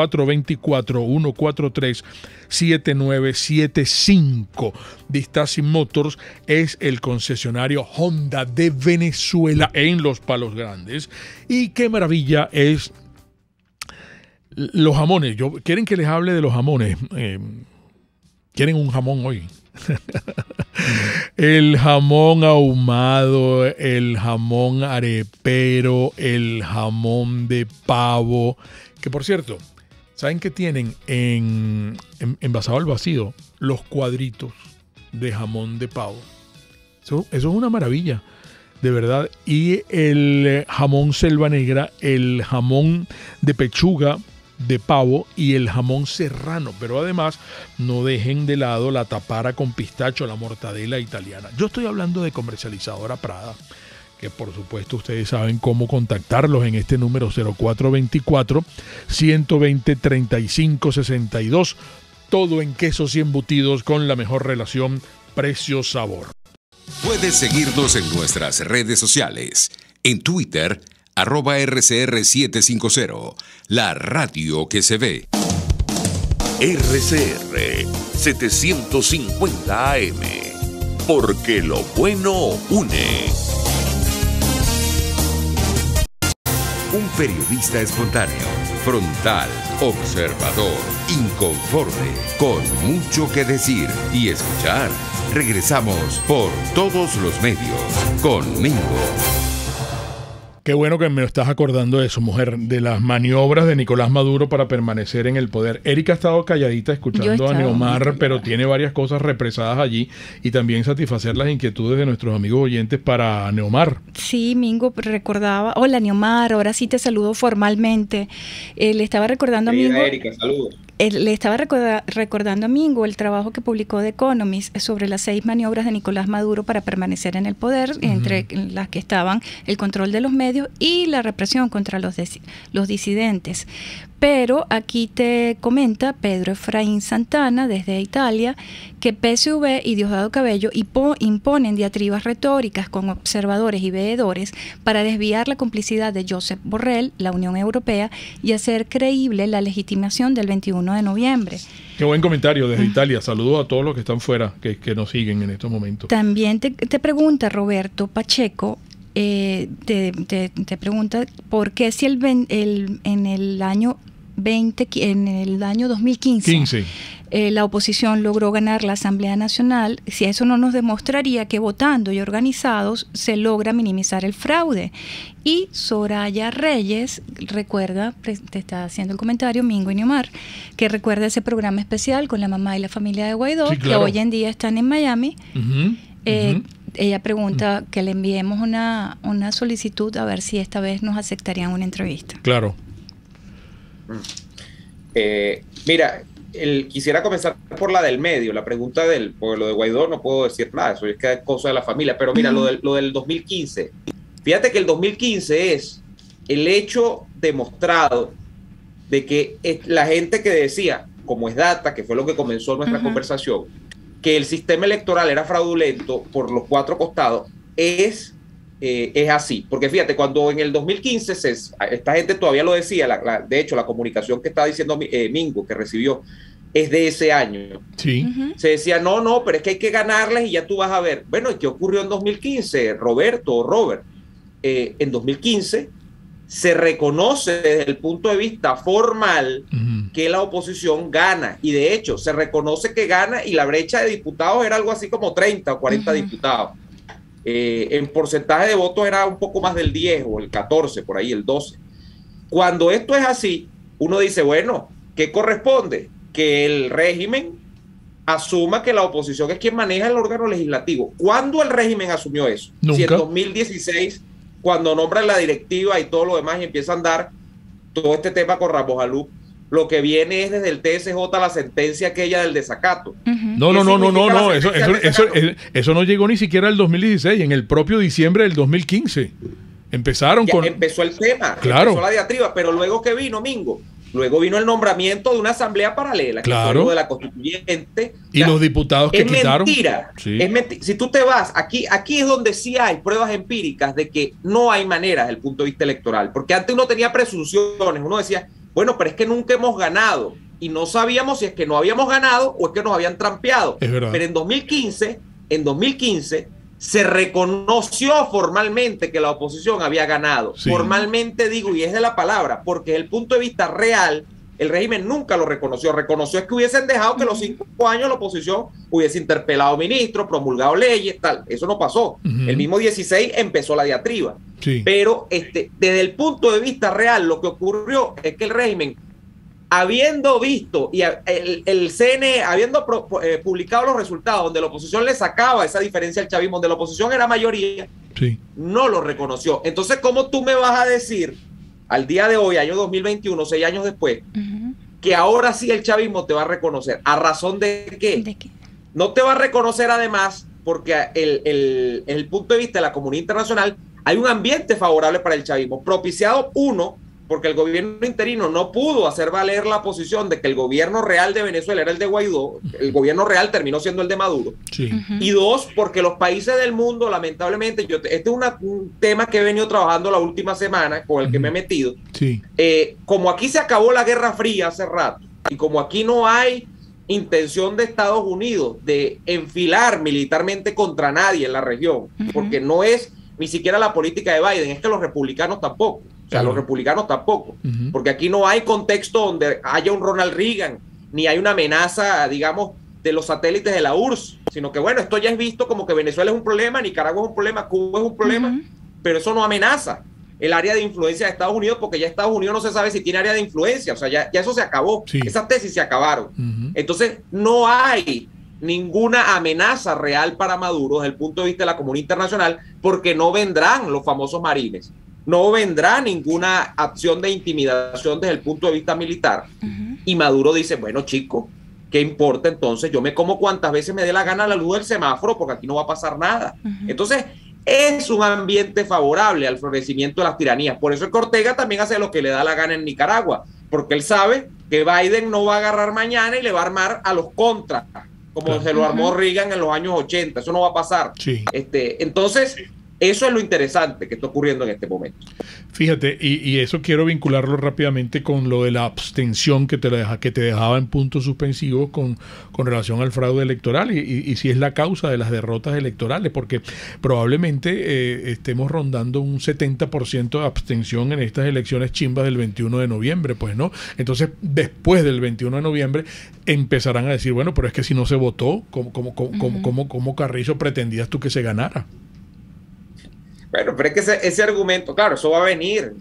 0424-143-7975. Distasi Motors es el concesionario Honda de Venezuela en Los Palos Grandes. Y qué maravilla es los jamones. ¿Quieren que les hable de los jamones? ¿Quieren un jamón hoy? El jamón ahumado, el jamón arepero, el jamón de pavo. Que por cierto, ¿saben qué tienen envasado al vacío? Los cuadritos de jamón de pavo. Eso es una maravilla. De verdad. Y el jamón Selva Negra, el jamón de pechuga de pavo y el jamón serrano. Pero además no dejen de lado la tapara con pistacho, la mortadela italiana. Yo estoy hablando de Comercializadora Prada, que por supuesto ustedes saben cómo contactarlos en este número 0424-120-3562. Todo en quesos y embutidos con la mejor relación precio-sabor. Puedes seguirnos en nuestras redes sociales. En Twitter, @RCR750, la radio que se ve. RCR 750 AM, porque lo bueno une. Un periodista espontáneo, frontal, observador, inconforme, con mucho que decir y escuchar. Regresamos por todos los medios con Mingo. Qué bueno que me estás acordando de eso, mujer, de las maniobras de Nicolás Maduro para permanecer en el poder. Erika ha estado calladita escuchando a Neomar, pero tiene varias cosas represadas allí y también satisfacer las inquietudes de nuestros amigos oyentes para Neomar. Sí, Mingo recordaba. Hola, Neomar, ahora sí te saludo formalmente. Le estaba recordando a Mingo. Erika, saludos. Le estaba recordando a Mingo el trabajo que publicó The Economist sobre las 6 maniobras de Nicolás Maduro para permanecer en el poder, entre las que estaban el control de los medios y la represión contra los disidentes. Pero aquí te comenta Pedro Efraín Santana desde Italia que PSV y Diosdado Cabello imponen diatribas retóricas con observadores y veedores para desviar la complicidad de Josep Borrell, la Unión Europea, y hacer creíble la legitimación del 21 de noviembre. Qué buen comentario desde Italia. Saludos a todos los que están fuera, que nos siguen en estos momentos. También te pregunta Roberto Pacheco, te pregunta por qué si en el año 2015 la oposición logró ganar la Asamblea Nacional, si eso no nos demostraría que votando y organizados se logra minimizar el fraude. Y Soraya Reyes recuerda, te está haciendo el comentario, Mingo y Neomar, que recuerda ese programa especial con la mamá y la familia de Guaidó, sí, claro, que hoy en día están en Miami. Ella pregunta que le enviemos una solicitud a ver si esta vez nos aceptarían una entrevista. Claro. Mira, quisiera comenzar por la del medio, la pregunta porque lo de Guaidó no puedo decir nada, eso es que es cosa de la familia, pero mira, lo del 2015, fíjate que el 2015 es el hecho demostrado de que la gente que decía, como es data, que fue lo que comenzó nuestra conversación, que el sistema electoral era fraudulento por los cuatro costados, es así, porque fíjate, cuando en el 2015 esta gente todavía lo decía, de hecho la comunicación que está diciendo Mingo, que recibió, es de ese año. Sí. Se decía, no, pero es que hay que ganarles y ya tú vas a ver. Bueno, ¿y qué ocurrió en 2015, Robert? En 2015 se reconoce desde el punto de vista formal que la oposición gana, y de hecho se reconoce que gana, y la brecha de diputados era algo así como 30 o 40 diputados. En porcentaje de votos era un poco más del 10 o el 14, por ahí el 12. Cuando esto es así, uno dice, bueno, ¿qué corresponde? Que el régimen asuma que la oposición es quien maneja el órgano legislativo. ¿Cuándo el régimen asumió eso? Nunca. Si en 2016, cuando nombran la directiva y todo lo demás y empieza a andar todo este tema con Ramos Alú, lo que viene es desde el TSJ la sentencia aquella del desacato. No, eso no llegó ni siquiera al 2016, en el propio diciembre del 2015. Empezó el tema, claro, empezó la diatriba, pero luego que vino, Mingo, luego vino el nombramiento de una asamblea paralela, claro, que fue lo de la constituyente. Y los diputados que quitaron. Sí. Es mentira. Si tú te vas, aquí es donde sí hay pruebas empíricas de que no hay manera desde el punto de vista electoral, porque antes uno tenía presunciones, uno decía, bueno, pero es que nunca hemos ganado y no sabíamos si es que no habíamos ganado o es que nos habían trampeado. Es verdad. Pero en 2015 se reconoció formalmente que la oposición había ganado. Sí. Formalmente digo, y es de la palabra, porque desde el punto de vista real, el régimen nunca lo reconoció. Reconoció es que hubiesen dejado que los 5 años la oposición hubiese interpelado ministros, promulgado leyes, tal. Eso no pasó. El mismo 16 empezó la diatriba. Sí. Pero desde el punto de vista real, lo que ocurrió es que el régimen, habiendo visto y el CNE habiendo publicado los resultados donde la oposición le sacaba esa diferencia al chavismo, donde la oposición era mayoría, sí, no lo reconoció. Entonces, ¿cómo tú me vas a decir al día de hoy, año 2021, 6 años después, que ahora sí el chavismo te va a reconocer? ¿A razón de qué? ¿De qué? No te va a reconocer además porque el punto de vista de la comunidad internacional hay un ambiente favorable para el chavismo, propiciado porque el gobierno interino no pudo hacer valer la posición de que el gobierno real de Venezuela era el de Guaidó, el gobierno real terminó siendo el de Maduro. Sí. Y 2, porque los países del mundo, lamentablemente, este es un tema que he venido trabajando la última semana, con el que me he metido. Sí. Como aquí se acabó la Guerra Fría hace rato, y como aquí no hay intención de Estados Unidos de enfilar militarmente contra nadie en la región, porque no es ni siquiera la política de Biden, es que los republicanos tampoco. O sea, los republicanos tampoco, porque aquí no hay contexto donde haya un Ronald Reagan, ni hay una amenaza, digamos, de los satélites de la URSS, sino que bueno, esto ya es visto como que Venezuela es un problema, Nicaragua es un problema, Cuba es un problema, pero eso no amenaza el área de influencia de Estados Unidos, porque ya Estados Unidos no se sabe si tiene área de influencia, o sea, ya eso se acabó, sí, esas tesis se acabaron. Entonces, no hay ninguna amenaza real para Maduro desde el punto de vista de la comunidad internacional, porque no vendrán los famosos marines. No vendrá ninguna acción de intimidación desde el punto de vista militar. Y Maduro dice, bueno, chico, ¿qué importa entonces? Yo me como cuantas veces me dé la gana a la luz del semáforo porque aquí no va a pasar nada. Entonces, es un ambiente favorable al florecimiento de las tiranías. Por eso el Ortega también hace lo que le da la gana en Nicaragua, porque él sabe que Biden no va a agarrar mañana y le va a armar a los contras, como se lo armó Reagan en los años 80. Eso no va a pasar. Sí. Entonces, eso es lo interesante que está ocurriendo en este momento. Fíjate, y eso quiero vincularlo rápidamente con lo de la abstención que te dejaba en puntos suspensivos con relación al fraude electoral y si es la causa de las derrotas electorales, porque probablemente estemos rondando un 70% de abstención en estas elecciones chimbas del 21 de noviembre, pues, ¿no? Entonces, después del 21 de noviembre empezarán a decir, bueno, pero es que si no se votó, ¿cómo Carrizo pretendías tú que se ganara? Bueno, pero es que ese argumento, claro, eso va a venir.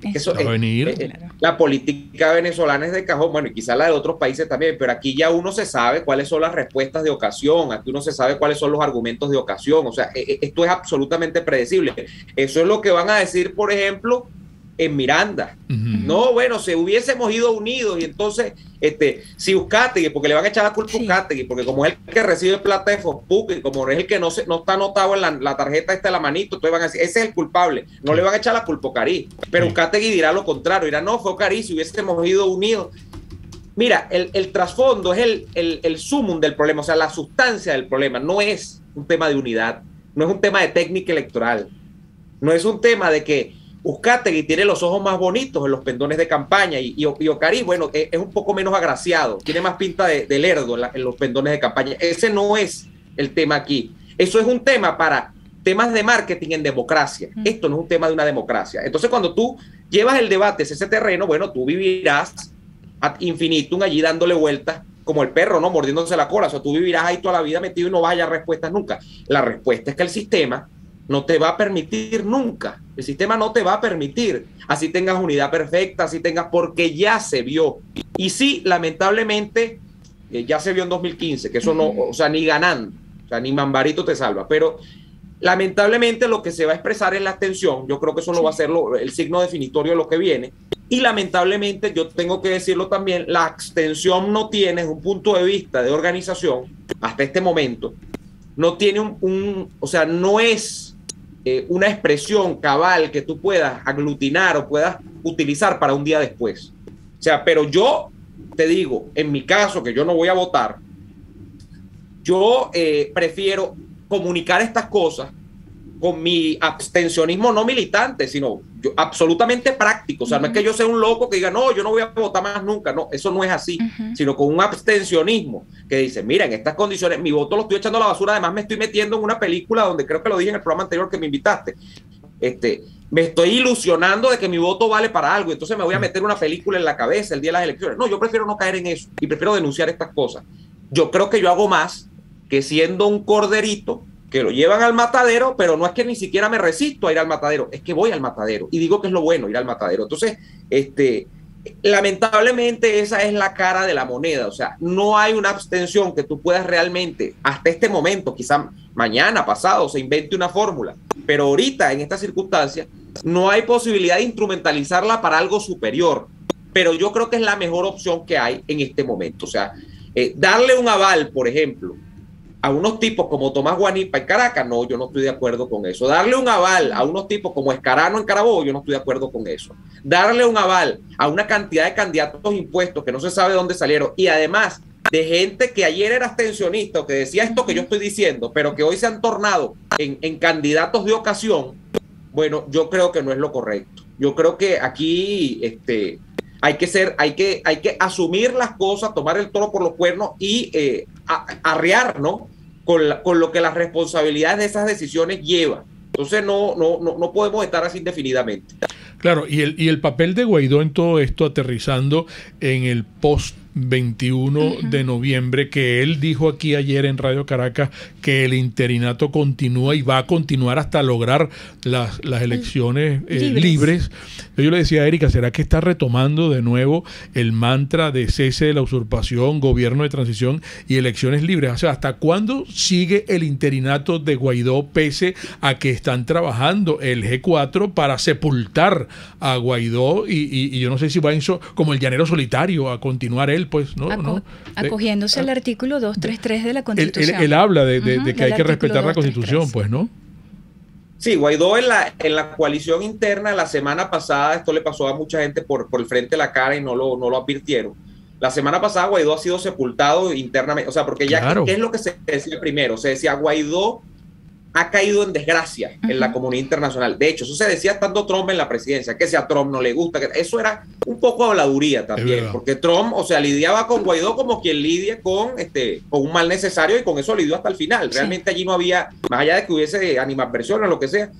La política venezolana es de cajón, bueno, y quizá la de otros países también, pero aquí ya uno se sabe cuáles son las respuestas de ocasión, aquí uno se sabe cuáles son los argumentos de ocasión, o sea, esto es absolutamente predecible. Eso es lo que van a decir, por ejemplo, en Miranda. No, bueno, si hubiésemos ido unidos y entonces, si Uzcategui, porque le van a echar la culpa a Uzcategui, porque como es el que recibe plata de Fospuc y como es el que no está anotado en la tarjeta de la manito, entonces van a decir, ese es el culpable, no le van a echar la culpa a Ocari, pero Uzcategui dirá lo contrario, dirá, no, fue Ocari, si hubiésemos ido unidos. Mira, el trasfondo es el sumum del problema, o sea, la sustancia del problema, no es un tema de unidad, no es un tema de técnica electoral, no es un tema de que Uzcategui tiene los ojos más bonitos en los pendones de campaña y Ocari, bueno, es un poco menos agraciado, tiene más pinta de lerdo en los pendones de campaña. Ese no es el tema aquí. Eso es un tema para temas de marketing en democracia. Esto no es un tema de una democracia. Entonces, cuando tú llevas el debate a ese terreno, bueno, tú vivirás ad infinitum allí dándole vueltas como el perro, ¿no? Mordiéndose la cola. O sea, tú vivirás ahí toda la vida metido y no vas a hallar respuestas nunca. La respuesta es que el sistema no te va a permitir nunca. El sistema no te va a permitir. Así tengas unidad perfecta, así tengas, porque ya se vio. Y sí, lamentablemente, ya se vio en 2015, que eso no, o sea, ni ganando, o sea, ni Mambarito te salva. Pero lamentablemente lo que se va a expresar es la abstención. Yo creo que eso no va a ser el signo definitorio de lo que viene. Y lamentablemente, yo tengo que decirlo también, la abstención no tiene, desde un punto de vista de organización, hasta este momento, no tiene o sea, no es una expresión cabal que tú puedas aglutinar o puedas utilizar para un día después. O sea, pero yo te digo, en mi caso, que yo no voy a votar, yo prefiero comunicar estas cosas con mi abstencionismo no militante, sino yo, absolutamente práctico. O sea, no es que yo sea un loco que diga, no, yo no voy a votar más nunca. No, eso no es así, sino con un abstencionismo que dice, mira, en estas condiciones mi voto lo estoy echando a la basura, además me estoy metiendo en una película donde creo que lo dije en el programa anterior que me invitaste. Me estoy ilusionando de que mi voto vale para algo, entonces me voy a meter una película en la cabeza el día de las elecciones. No, yo prefiero no caer en eso y prefiero denunciar estas cosas. Yo creo que yo hago más que siendo un corderito que lo llevan al matadero, pero no es que ni siquiera me resisto a ir al matadero, es que voy al matadero y digo que es lo bueno ir al matadero. Entonces, lamentablemente esa es la cara de la moneda. O sea, no hay una abstención que tú puedas realmente, hasta este momento, quizá mañana, pasado, se invente una fórmula, pero ahorita, en estas circunstancias, no hay posibilidad de instrumentalizarla para algo superior, pero yo creo que es la mejor opción que hay en este momento. O sea, darle un aval, por ejemplo, a unos tipos como Tomás Guanipa en Caracas, no, yo no estoy de acuerdo con eso. Darle un aval a unos tipos como Escarano en Carabobo, yo no estoy de acuerdo con eso. Darle un aval a una cantidad de candidatos impuestos que no se sabe dónde salieron y además de gente que ayer era abstencionista o que decía esto que yo estoy diciendo, pero que hoy se han tornado en candidatos de ocasión, bueno, yo creo que no es lo correcto. Yo creo que aquí hay que asumir las cosas, tomar el toro por los cuernos y arrear, ¿no? Con lo que las responsabilidades de esas decisiones llevan. Entonces no podemos estar así indefinidamente. Claro, y el papel de Guaidó en todo esto, aterrizando en el post 21 de noviembre, que él dijo aquí ayer en Radio Caracas que el interinato continúa y va a continuar hasta lograr las elecciones libres. Yo le decía a Erika, ¿será que está retomando de nuevo el mantra de cese de la usurpación, gobierno de transición y elecciones libres? O sea, ¿hasta cuándo sigue el interinato de Guaidó pese a que están trabajando el G4 para sepultar a Guaidó y yo no sé si va como el llanero solitario a continuar él? Pues no, acogiéndose al artículo 233 de la Constitución. Él habla de que hay que respetar la Constitución, pues, ¿no? Sí, Guaidó en la coalición interna la semana pasada, esto le pasó a mucha gente por el frente de la cara y no lo advirtieron. La semana pasada Guaidó ha sido sepultado internamente, o sea, porque ya, claro. ¿Qué es lo que se decía primero? Se decía Guaidó ha caído en desgracia en la comunidad internacional. De hecho, eso se decía estando Trump en la presidencia, que si a Trump no le gusta, que eso era un poco habladuría también, porque Trump, o sea, lidiaba con Guaidó como quien lidia con un mal necesario y con eso lidió hasta el final. Realmente allí no había, más allá de que hubiese animadversión o lo que sea,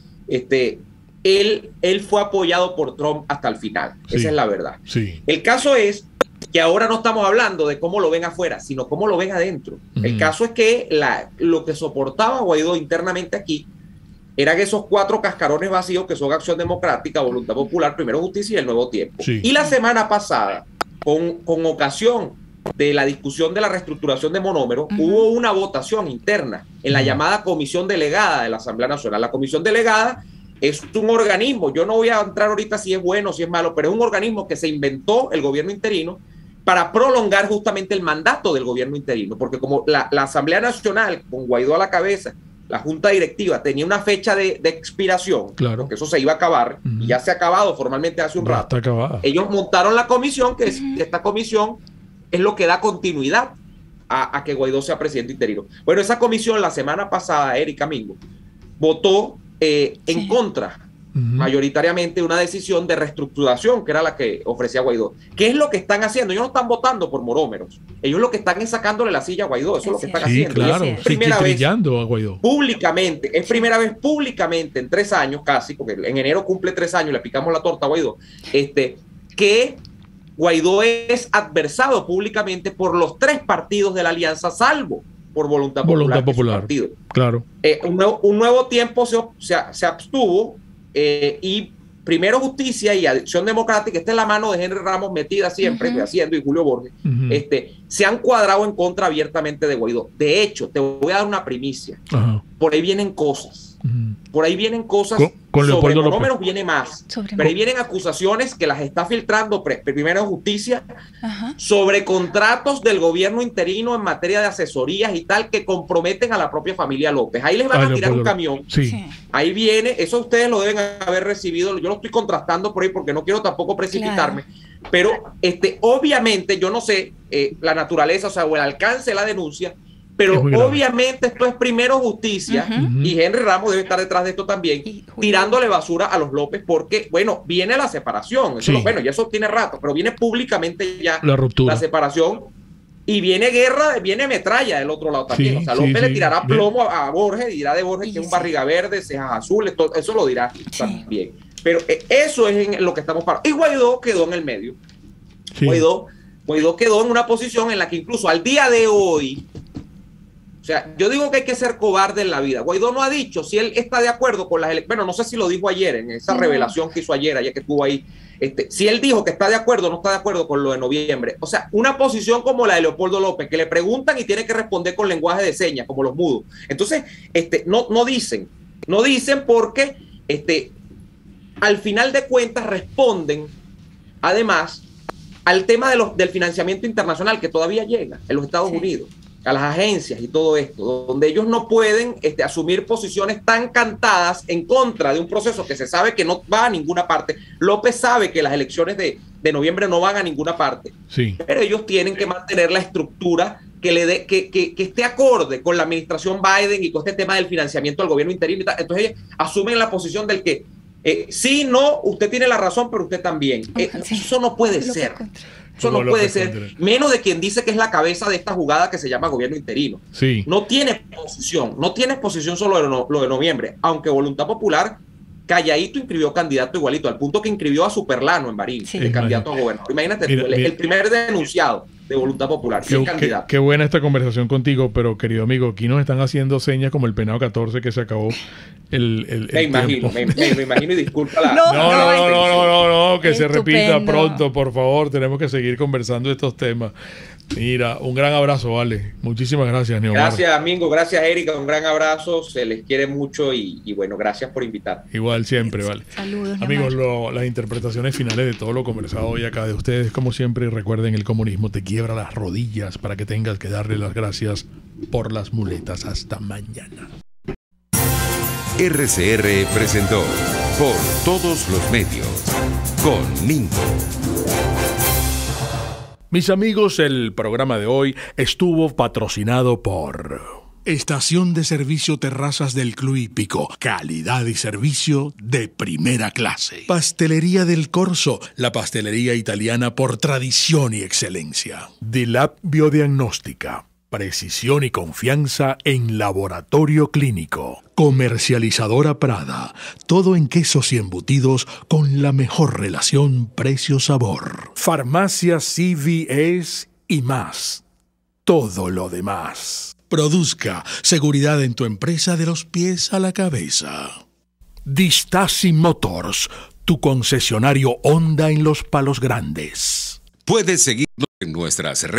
él fue apoyado por Trump hasta el final. Sí. Esa es la verdad. Sí. El caso es que ahora no estamos hablando de cómo lo ven afuera, sino cómo lo ven adentro. El caso es que lo que soportaba Guaidó internamente aquí eran esos 4 cascarones vacíos que son Acción Democrática, Voluntad Popular, Primero Justicia y El Nuevo Tiempo. Sí. Y la semana pasada, con ocasión de la discusión de la reestructuración de monómeros, hubo una votación interna en la llamada Comisión Delegada de la Asamblea Nacional. La Comisión Delegada es un organismo, yo no voy a entrar ahorita si es bueno o si es malo, pero es un organismo que se inventó el gobierno interino para prolongar justamente el mandato del gobierno interino, porque como la Asamblea Nacional, con Guaidó a la cabeza, la Junta Directiva tenía una fecha de expiración, claro, que eso se iba a acabar, y ya se ha acabado formalmente hace un rato. Ellos montaron la comisión, que esta comisión es lo que da continuidad a que Guaidó sea presidente interino. Bueno, esa comisión la semana pasada, Erika Mingo, votó en contra mayoritariamente una decisión de reestructuración que era la que ofrecía Guaidó. ¿Qué es lo que están haciendo? Ellos no están votando por monómeros. Ellos lo que están es sacándole la silla a Guaidó. Eso es lo que están haciendo. Claro. Es primera vez a Guaidó. Públicamente, es primera vez públicamente en 3 años casi, porque en enero cumple 3 años, le picamos la torta a Guaidó, que Guaidó es adversado públicamente por los 3 partidos de la alianza, salvo por Voluntad Popular. Claro. Un nuevo tiempo se abstuvo y Primero Justicia y Acción Democrática, esta es la mano de Henry Ramos metida siempre, haciendo, y Julio Borges, se han cuadrado en contra abiertamente de Guaidó. De hecho, te voy a dar una primicia. Por ahí vienen cosas. Por ahí vienen cosas con sobre monómeros, viene más. Pero ahí vienen acusaciones que las está filtrando Primero Justicia sobre contratos del gobierno interino en materia de asesorías y tal que comprometen a la propia familia López. Ahí les van a tirar un camión. Ahí viene, eso ustedes lo deben haber recibido. Yo lo estoy contrastando por ahí porque no quiero tampoco precipitarme. Claro. Pero obviamente yo no sé la naturaleza, o sea, o el alcance de la denuncia, pero obviamente esto es Primero Justicia y Henry Ramos debe estar detrás de esto también, tirándole basura a los López porque, bueno, viene la separación. Eso bueno, ya eso tiene rato, pero viene públicamente ya la ruptura, la separación, y viene guerra, viene metralla del otro lado también. O sea, López le tirará plomo a Borges, dirá de Borges que es un barriga verde, cejas azules, todo, eso lo dirá también. Pero eso es en lo que estamos parados. Y Guaidó quedó en el medio. Guaidó quedó en una posición en la que incluso al día de hoy, o sea, yo digo que hay que ser cobarde en la vida. Guaidó no ha dicho si él está de acuerdo con las elecciones. Bueno, no sé si lo dijo ayer, en esa revelación que hizo ayer que estuvo ahí. Si él dijo que está de acuerdo o no está de acuerdo con lo de noviembre. O sea, una posición como la de Leopoldo López, que le preguntan y tiene que responder con lenguaje de señas, como los mudos. Entonces, no dicen porque al final de cuentas responden, además, al tema del financiamiento internacional que todavía llega en los Estados Unidos, a las agencias y todo esto, donde ellos no pueden asumir posiciones tan cantadas en contra de un proceso que se sabe que no va a ninguna parte. López sabe que las elecciones de noviembre no van a ninguna parte, pero ellos tienen que mantener la estructura que esté acorde con la administración Biden y con este tema del financiamiento del gobierno interino y tal. Entonces ellos asumen la posición del que sí, no, usted tiene la razón, pero usted también. Eso no puede ser. Eso no puede ser, menos de quien dice que es la cabeza de esta jugada que se llama gobierno interino. No tiene posición solo lo de noviembre, aunque Voluntad Popular calladito inscribió candidato igualito, al punto que inscribió a Superlano en Marín, el candidato a gobernador. Imagínate, el primer denunciado de Voluntad Popular. Qué buena esta conversación contigo, pero querido amigo, aquí nos están haciendo señas como el penado 14 que se acabó me imagino y disculpa la... No, que se repita pronto, por favor, tenemos que seguir conversando de estos temas. Mira, un gran abrazo, vale. Muchísimas gracias, Neomar. Gracias, Mingo. Gracias, Erika. Un gran abrazo. Se les quiere mucho y bueno, gracias por invitar. Igual, siempre, vale. Saludos, amigos, las interpretaciones finales de todo lo conversado hoy acá de ustedes, como siempre, recuerden, el comunismo te quiebra las rodillas para que tengas que darle las gracias por las muletas. Hasta mañana. RCR presentó Por Todos los Medios con Mingo. Mis amigos, el programa de hoy estuvo patrocinado por Estación de Servicio Terrazas del Club Hípico. Calidad y servicio de primera clase. Pastelería del Corso, la pastelería italiana por tradición y excelencia. Dilab Biodiagnóstica. Precisión y confianza en laboratorio clínico. Comercializadora Prada. Todo en quesos y embutidos con la mejor relación precio-sabor. Farmacia CVS y más. Todo lo demás. Produzca seguridad en tu empresa de los pies a la cabeza. Distasi Motors, tu concesionario Honda en Los Palos Grandes. Puedes seguirnos en nuestras redes